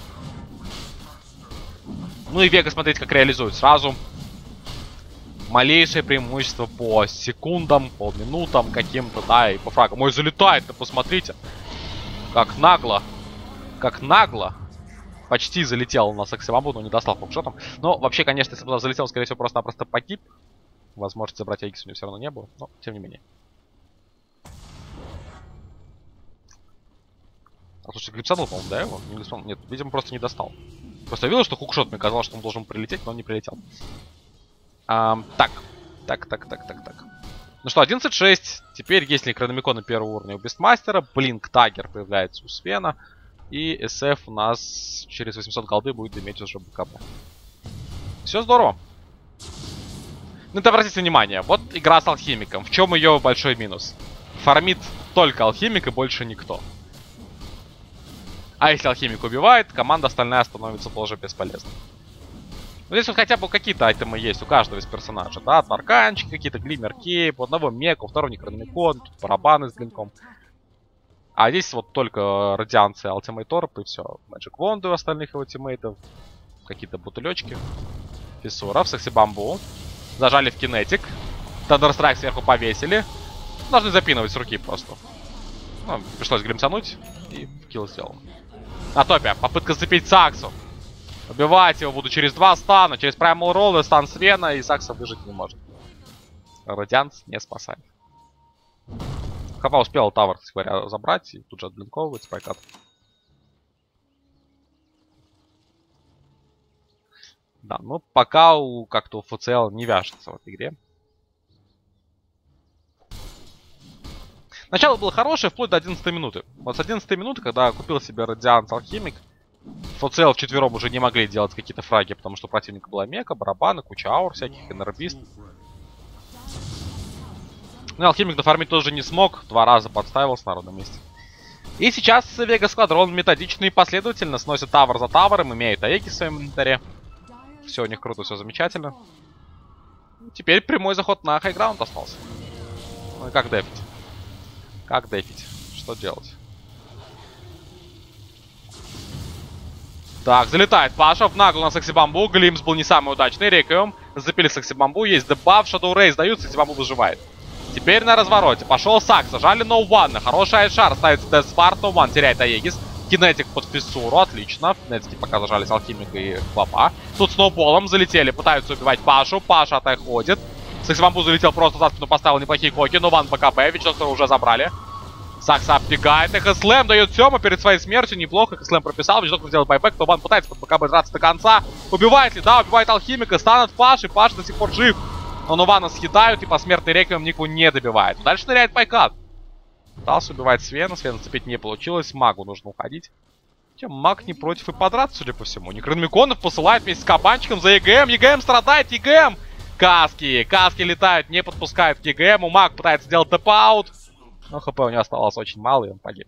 Ну и Вега, смотрите, как реализует сразу. Малейшее преимущество по секундам, по минутам каким-то, да, и по фрагам. Ой, залетает-то, посмотрите. Как нагло. Как нагло. Почти залетел на Саксимамбу, но не достал хукшотом. Но вообще, конечно, если бы туда залетел, скорее всего, просто-напросто погиб. Возможности забрать Аигис у него все равно не было, но тем не менее. А слушай, глипсанул, по-моему, да, его? Не глипсанул? Нет, видимо, просто не достал. Просто я видел, что хукшот, мне казалось, что он должен прилететь, но он не прилетел. А, так, так, так, так, так, так. Ну что, одиннадцать шесть. Теперь, если Крономикона первого уровня у Бестмастера, Блинк Тагер появляется у Свена. И эс эф у нас через восемьсот голды будет иметь уже БКБ. Все здорово. Ну, это обратите внимание, вот игра с алхимиком. В чем ее большой минус? Фармит только алхимик и больше никто. А если алхимик убивает, команда остальная становится тоже бесполезной. Ну, здесь вот хотя бы какие-то айтемы есть у каждого из персонажей, да? Тарканчики какие-то, Глиммер Кейп, у одного Мека, у второго Некрономикон, тут барабаны с блинком. А здесь вот только радианцы, Ultimate Torp и все. Magic Wand у остальных его тиммейтов. Какие-то бутылечки. Фиссуров, Секси Бамбу. Зажали в кинетик. Thunderstrike сверху повесили. Должны запинывать с руки просто. Ну, пришлось глимсануть. И килл сделал. На топе. Попытка зацепить Саксу. Убивать его буду через два стана. Через Primal Roll, стан Свена. И Сакса выжить не может. Радиант не спасает. Хапа успел тавер, кстати говоря, забрать. И тут же отблинковывает спайкат. Да, ну пока у как-то у ФЦЛ не вяжется в этой игре. Начало было хорошее вплоть до одиннадцатой минуты. Вот с одиннадцатой минуты, когда купил себе Радиант Алхимик, ФЦЛ вчетвером уже не могли делать какие-то фраги, потому что у противника была мека, барабаны, куча аур всяких, энергист. Ну, Алхимик дофармить тоже не смог, два раза подставился на ровном месте. И сейчас Вега Сквадрон методично и последовательно сносит тавер за тавером, имеет Аеки в своем инвентаре. Все у них круто, все замечательно. Теперь прямой заход на хайграунд остался. Ну и как дефить? Как дефить? Что делать? Так, залетает Паша в нагло на Секси-бамбу. Глимс был не самый удачный. Реквием. Запили Секси-бамбу. Есть дебаф. Shadow Ray сдают. Секси-бамбу выживает. Теперь на развороте. Пошел Сакса. Жали No One. Хороший айшар. Ставится Death Smart. No One теряет Аегис. Кинетик под фиссуру. Отлично. Кинетики пока зажались Алхимик и Клопа. Тут сноуболом залетели. Пытаются убивать Пашу. Паша отходит. Секси-бамбу залетел просто за спину. Поставил неплохие коки. No One БКБ. Вичтостера уже забрали. Сакса оббегает. Эх, Слэм дает Сёма перед своей смертью. Неплохо. Слэм прописал. Вичтостер сделал байбек. No One пытается под БКБ драться до конца. Убивает ли? Да, убивает Алхимика. Станет Паши. Паша до сих пор жив. Но No One съедают. И посмертный реквием никого не добивает. Дальше ныряет Пайкат. Пытался убивать Свена. Свена зацепить не получилось. Магу нужно уходить. Хотя маг не против и подраться, судя по всему. Некрономиконов посылает вместе с кабанчиком за ЕГМ. ЕГМ страдает. ЕГМ. Каски. Каски летают. Не подпускают к ЕГМу. Маг пытается сделать тэп-аут. Но хп у него оставалось очень мало, и он погиб.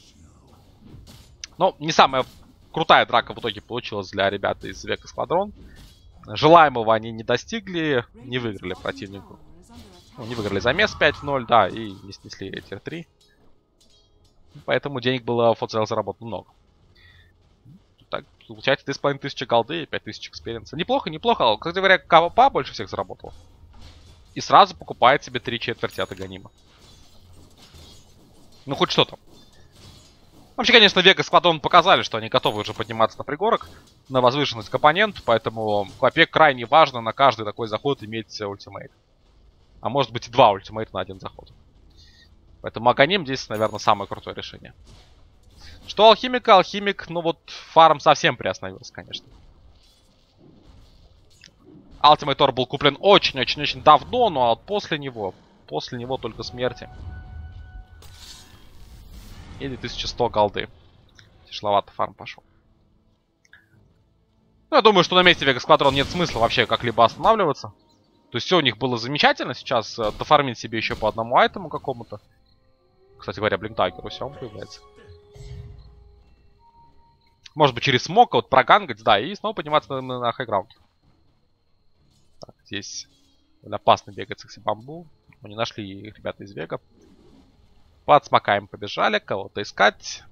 Ну, не самая крутая драка в итоге получилась для ребят из Вега Сквадрон. Желаемого они не достигли. Не выиграли противнику. Ну, не выиграли замес пять ноль, да, и не снесли тир три. Поэтому денег было в ФЦЛ заработано много. Так, получается, две с половиной тысячи голды и пять тысяч экспириенса. Неплохо, неплохо. Кстати говоря, КВП больше всех заработал. И сразу покупает себе три четверти от Аганима. Ну, хоть что-то. Вообще, конечно, Вега Сквадрон показали, что они готовы уже подниматься на пригорок, на возвышенность к оппоненту, поэтому Клопе крайне важно на каждый такой заход иметь ультимейт. А может быть и два ультимейта на один заход. Поэтому Аганим здесь, наверное, самое крутое решение. Что Алхимика? Алхимик, ну вот, фарм совсем приостановился, конечно. Ultimate Tor был куплен очень-очень-очень давно, но вот после него, после него только смерти. И две тысячи сто голды. Тяжеловато фарм пошел. Ну, я думаю, что на месте Вега Сквадрон нет смысла вообще как-либо останавливаться. То есть все у них было замечательно. Сейчас э, дофармить себе еще по одному айтему какому-то. Кстати говоря, Блинктайгер у себя он появляется. Может быть через смока вот прогангать, да, и снова подниматься на, на, на хайграунд. Так, здесь опасно бегать с Секси-бамбу. Мы не нашли их, ребята из Вега. Под смокаем побежали, кого-то искать.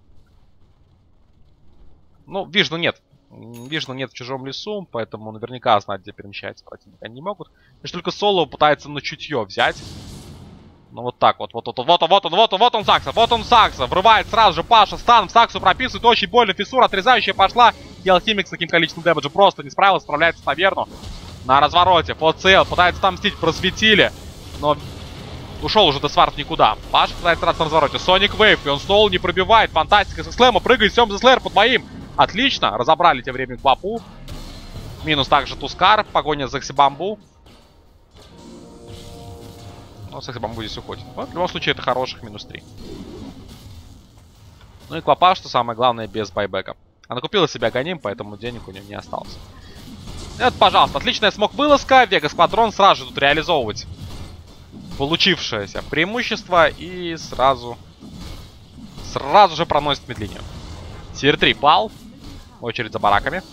Ну, Вижну нет. Вижну нет в чужом лесу, поэтому наверняка знать, где перемещается противник они не могут. Лишь только Соло пытается на чутье взять. Ну вот так вот, вот, вот, вот, вот, вот он, вот он, вот он Сакса, вот он Сакса. Врывает сразу же Паша, стан в Саксу прописывает, очень больно, фиссура отрезающая пошла. И Алхимик с таким количеством дэмэджа просто не справился, справляется на Верну. На развороте, ФЦЛ, пытается там мстить, просветили. Но ушел уже Десвард никуда. Паша пытается драться на развороте. Соник Вейв, и он стол не пробивает. Фантастика со слэма, прыгает Сем за Слэр под моим. Отлично, разобрали тем временем Клопу. Минус также Тускар, погоня за Секси-бамбу. Но Секси-бамбу здесь уходит. Но в любом случае это хороших минус три. Ну и Клопа, что самое главное, без байбека. Она купила себе Аганим, поэтому денег у нее не осталось. Это, пожалуйста, отличная смог-вылазка. Вега Сквадрон сразу же тут реализовывать получившееся преимущество и сразу сразу же проносит медленнее. Тир три пал. Очередь за бараками.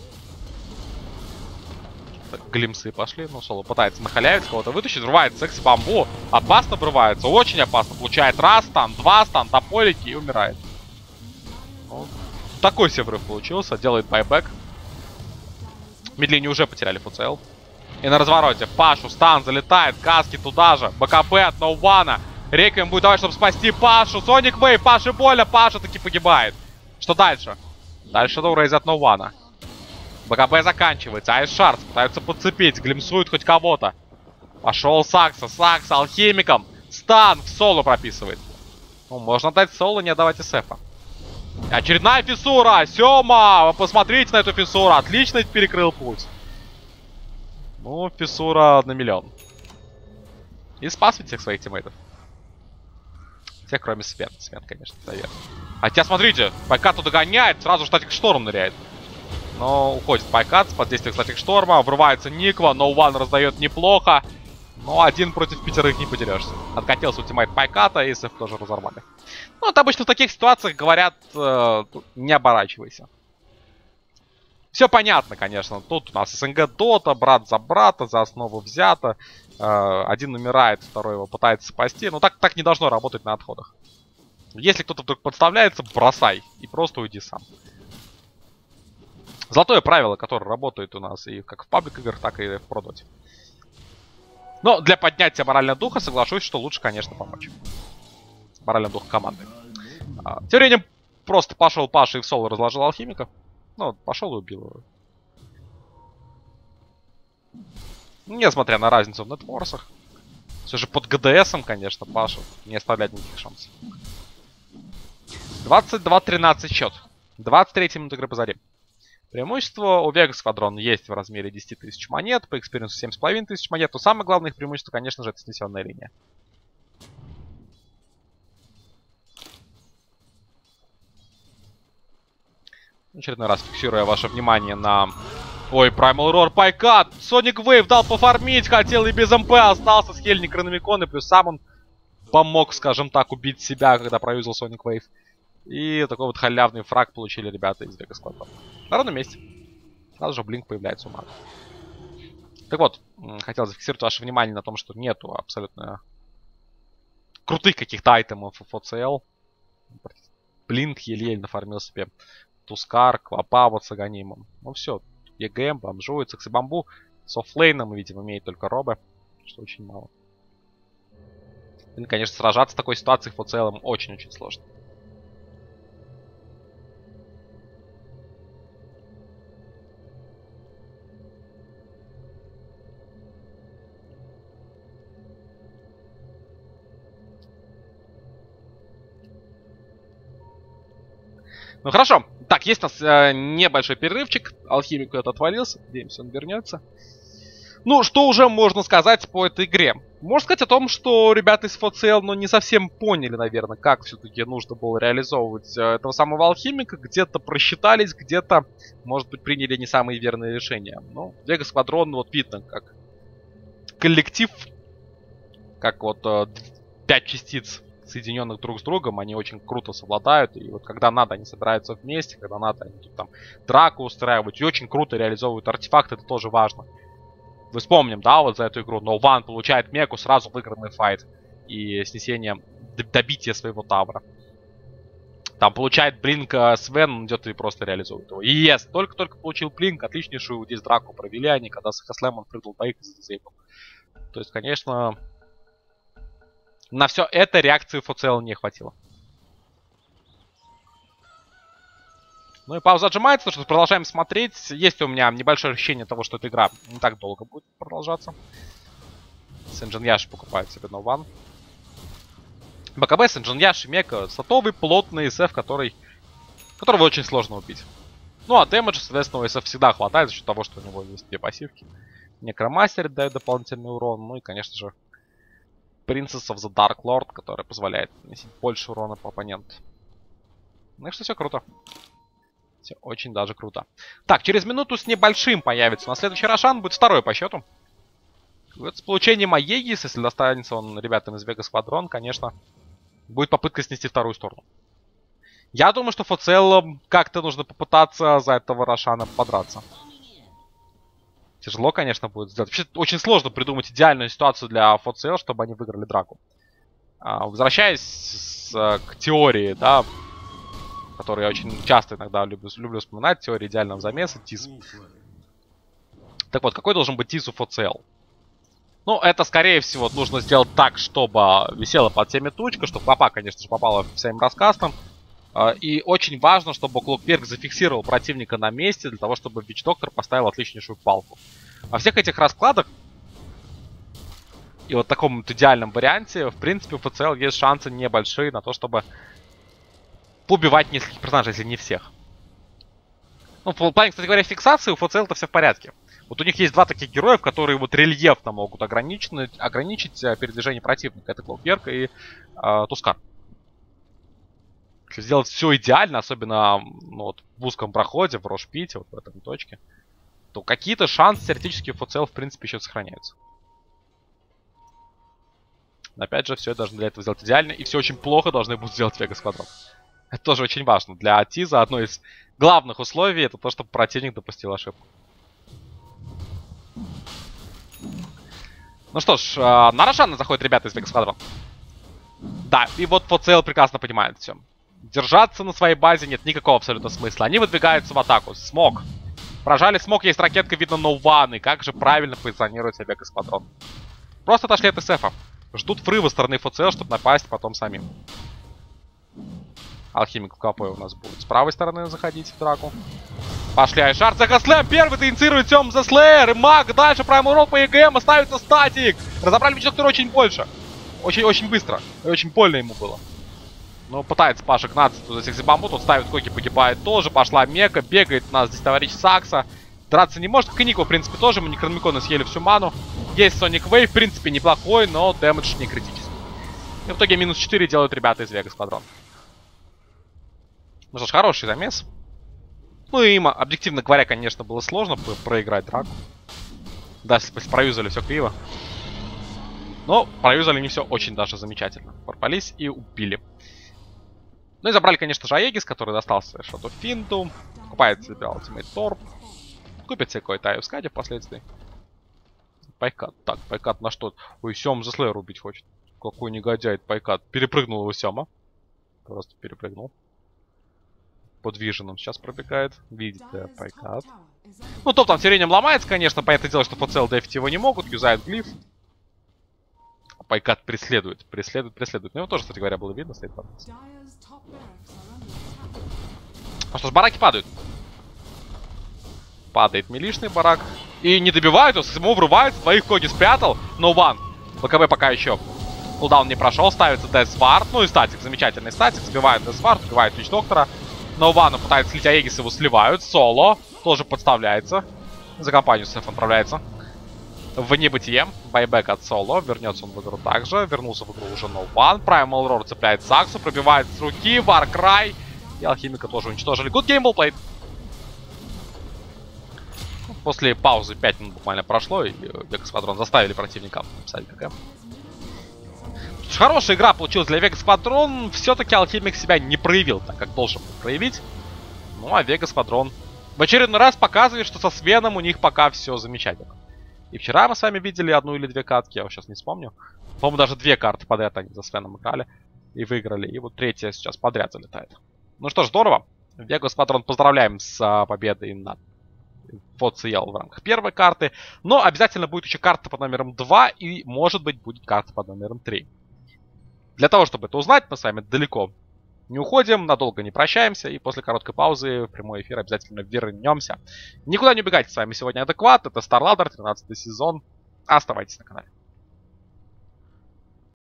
Так, глимсы пошли. Ну, Соло пытается нахалявить, кого-то вытащить. Врывает Секси-бамбу. Опасно врывается. Очень опасно. Получает раз стан, два стан, тополики и умирает. Ну, такой себе врыв получился. Делает байбек. Медление уже потеряли ФЦЛ. И на развороте в Пашу стан залетает, каски туда же, БКБ от Ноувана. Реквием будет давать, чтобы спасти Пашу. Соник Вейв, Паше больно, Паша таки погибает. Что дальше? Дальше Доурейз от Ноувана. БКБ заканчивается, Айс Шардс пытаются подцепить, глимсуют хоть кого-то. Пошел Сакса, Сакса алхимиком. Стан в соло прописывает. Ну, можно дать соло, не отдавать эсэфа. Очередная фиссура! Сёма! Вы посмотрите на эту фиссуру. Отлично перекрыл путь. Ну, фиссура на миллион. И спас ведь всех своих тиммейтов. Всех, кроме Свен. Свен, конечно, наверное. Хотя, смотрите, Пайкату догоняет, сразу Статик Шторм ныряет. Но уходит Пайкат под действием Статик Шторма. Врывается Никва, Ноуван раздает неплохо. Но один против пятерых не потеряешься. Откатился ультимейт Пайката, и эсэф тоже разорвали. Ну, это обычно в таких ситуациях говорят, э, не оборачивайся. Все понятно, конечно. Тут у нас СНГ Дота, брат за брата, за основу взято. Э, один умирает, второй его пытается спасти. Но так, так не должно работать на отходах. Если кто-то вдруг подставляется, бросай. И просто уйди сам. Золотое правило, которое работает у нас и как в паблик играх, так и в продоте. Но для поднятия морального духа соглашусь, что лучше, конечно, помочь. Моральный дух команды. А, тем временем просто пошел Паша и в соло разложил алхимика. Ну, пошел и убил его. Несмотря на разницу в нетворсах. Все же под ГДСом, конечно, Паша не оставляет никаких шансов. двадцать два тринадцать счет. двадцать третья минута игры позади. Преимущество у Vegas Squadron есть в размере десять тысяч монет, по экспириенсу семь с половиной тысяч монет. Но самое главное их преимущество, конечно же, это снесенная линия. В очередной раз фиксируя ваше внимание на... Ой, Primal Roar, Пайкат! Sonic Wave дал пофармить, хотел и без МП, остался с Хель Некрономикон, и плюс сам он помог, скажем так, убить себя, когда проюзал Sonic Wave. И такой вот халявный фраг получили ребята из Vegas Squadron. На ровном месте. Сразу же Блинк появляется у мага. Так вот, хотел зафиксировать ваше внимание на том, что нету абсолютно крутых каких-то айтемов в ОЦЛ. Блинк еле-еле нафармил себе Тускар, Квапа вот с Аганимом. Ну все, ЕГМ, бомжует, Саксибамбу. С оффлейном, мы видим, имеет только Робе, что очень мало. И, конечно, сражаться в такой ситуации в ОЦЛ очень-очень сложно. Ну хорошо. Так, есть у нас э, небольшой перерывчик. Алхимик этот отвалился. Надеемся, он вернется. Ну, что уже можно сказать по этой игре? Можно сказать о том, что ребята из ФОЦЛ, ну, не совсем поняли, наверное, как все-таки нужно было реализовывать э, этого самого алхимика. Где-то просчитались, где-то, может быть, приняли не самые верные решения. Ну, Vegas Squadron, вот видно, как коллектив, как вот э, пять частиц, соединенных друг с другом, они очень круто совладают. И вот когда надо, они собираются вместе, когда надо, они тут там драку устраивают. И очень круто реализовывают артефакты, это тоже важно. Вы вспомним, да, вот за эту игру. Ноуван получает меку, сразу выигранный файт. И снесение, добитие своего тавра. Там получает блинк Свен, он идет и просто реализует его. И ес, только-только получил блинк, отличнейшую здесь драку провели они, когда с Хаслемом прыгнул по их и задизейбл. То есть, конечно... На все это реакции ФОЦЛ не хватило. Ну и пауза отжимается, потому что продолжаем смотреть. Есть у меня небольшое ощущение того, что эта игра не так долго будет продолжаться. Сэнджин Яши покупает себе Ноуван. БКБ, Сэнджин Яши, Мека, сатовый, плотный эсэф, который, которого очень сложно убить. Ну а дэмэджа, соответственно, у эсэф всегда хватает за счет того, что у него есть две пассивки. Некромастер дает дополнительный урон, ну и, конечно же, Princess of the Dark Lord, которая позволяет наносить больше урона по оппоненту. Ну и что все круто. Все очень даже круто. Так, через минуту с небольшим появится. На следующий Рошан будет второй по счету. Вот с получением Аегис, если достанется он ребятам из Vegas Squadron, конечно, будет попытка снести вторую сторону. Я думаю, что ФОЦЛ как-то нужно попытаться за этого Рошана подраться. Тяжело, конечно, будет сделать. Вообще, очень сложно придумать идеальную ситуацию для ФОЦЛ, чтобы они выиграли драку. А, возвращаясь с, к теории, да, которую я очень часто иногда люблю, люблю вспоминать, теория идеального замеса, ТИС. Так вот, какой должен быть тиз у ФЦЛ? Ну, это, скорее всего, нужно сделать так, чтобы висела под всеми тучка, чтобы попа, конечно же, попала всем раскастом. И очень важно, чтобы Клокверк зафиксировал противника на месте, для того, чтобы Вич Доктор поставил отличнейшую палку. Во всех этих раскладах и вот таком вот идеальном варианте, в принципе, у ФЦЛ есть шансы небольшие на то, чтобы убивать нескольких персонажей, если не всех. Ну, в плане, кстати говоря, фиксации у ФЦЛ-то все в порядке. Вот у них есть два таких героев, которые вот рельефно могут ограничить, ограничить передвижение противника. Это Клокверк и э, Тускар. Если сделать все идеально, особенно ну, вот, в узком проходе, в Рошпите, вот в этом точке, то какие-то шансы теоретически у ФЦЛ в принципе еще сохраняются. Но опять же, все должны для этого сделать идеально, и все очень плохо должны будут сделать Вега Сквадрон. Это тоже очень важно. Для Тиза одно из главных условий это то, чтобы противник допустил ошибку. Ну что ж, на Рошана заходят ребята из Вега Сквадрон. Да, и вот ФЦЛ прекрасно понимает все. Держаться на своей базе нет никакого абсолютно смысла. Они выдвигаются в атаку. Смог. Прожали смог, есть ракетка, видно, ноу-ван. И как же правильно позиционирует себя Гаспадрон. Просто отошли от эсэфа. Ждут фрыва стороны ФЦЛ, чтобы напасть потом самим. Алхимик в КП у нас будет с правой стороны заходить в драку. Пошли Айшар, Цехаслэм, первый инициирует Тём за Слэйр. И Маг дальше прайм урон по ЕГМ, оставится статик. Разобрали Вич Доктора очень больше. Очень-очень быстро. И очень больно ему было. Ну, пытается Паша гнаться за секси-бамбу, тут ставит коки, погибает тоже. Пошла Мека, бегает у нас здесь товарищ Сакса. Драться не может, Канико, в принципе, тоже. Мы Некрономиконы съели всю ману. Есть Соник Вейв, в принципе, неплохой, но дэмэдж не критический. И в итоге минус четыре делают ребята из Вега Сквадрон. Ну что ж, хороший замес. Ну и им, объективно говоря, конечно, было сложно проиграть драку. Да, если проюзали все криво. Но проюзали не все очень даже замечательно. Порвались и убили. Ну и забрали, конечно же, Аегис, который достался Шоту Финту. Покупает себе Ultimate Torp. Купит себе какой-то Айоскади впоследствии. Пайкат. Так, Пайкат на что? Ой, Сём за Слэйр убить хочет. Какой негодяй Пайкат. Перепрыгнул его Сёма. Просто перепрыгнул. Под Виженом сейчас пробегает. Видит да, Пайкат. Ну, топ там тем ломается, конечно. Понятное дело, что ФЦЛ дефить его не могут. Юзает глиф. А Пайкат преследует. Преследует, преследует. Ну, его тоже, кстати говоря, было видно. Стоит падать. А что ж, бараки падают. Падает милишный барак. И не добивают его, самому врывается, двоих Коги спрятал. Но ван. БКБ пока еще. Кулдаун не прошел, ставится Десвард. Ну и статик, замечательный статик. Сбивает Десвард, убивает Вич Доктора. Но вану пытается слить Аегис, его сливают. Соло тоже подставляется. За компанию Сэф отправляется в небытие. Байбек от Соло. Вернется он в игру также. Вернулся в игру уже No One. Primal Roar цепляет Саксу. Пробивает с руки. Варкрай. И Алхимика тоже уничтожили. Good game, well played. После паузы пять минут буквально прошло. И Вега Сквадрон заставили противника написать КК. Хорошая игра получилась для Вега Сквадрон. Все-таки Алхимик себя не проявил так, как должен был проявить. Ну а Вега Сквадрон в очередной раз показывает, что со Свеном у них пока все замечательно. И вчера мы с вами видели одну или две катки, я сейчас не вспомню. По-моему, даже две карты подряд они за Свеном играли и выиграли. И вот третья сейчас подряд залетает. Ну что ж, здорово. Вега Сквадрон поздравляем с а, победой над ФЦЛ в рамках первой карты. Но обязательно будет еще карта под номером два и, может быть, будет карта под номером три. Для того, чтобы это узнать, мы с вами далеко не уходим, надолго не прощаемся. И после короткой паузы в прямой эфир обязательно вернемся. Никуда не убегайте, с вами сегодня Адекват. Это StarLadder, тринадцатый сезон. Оставайтесь на канале.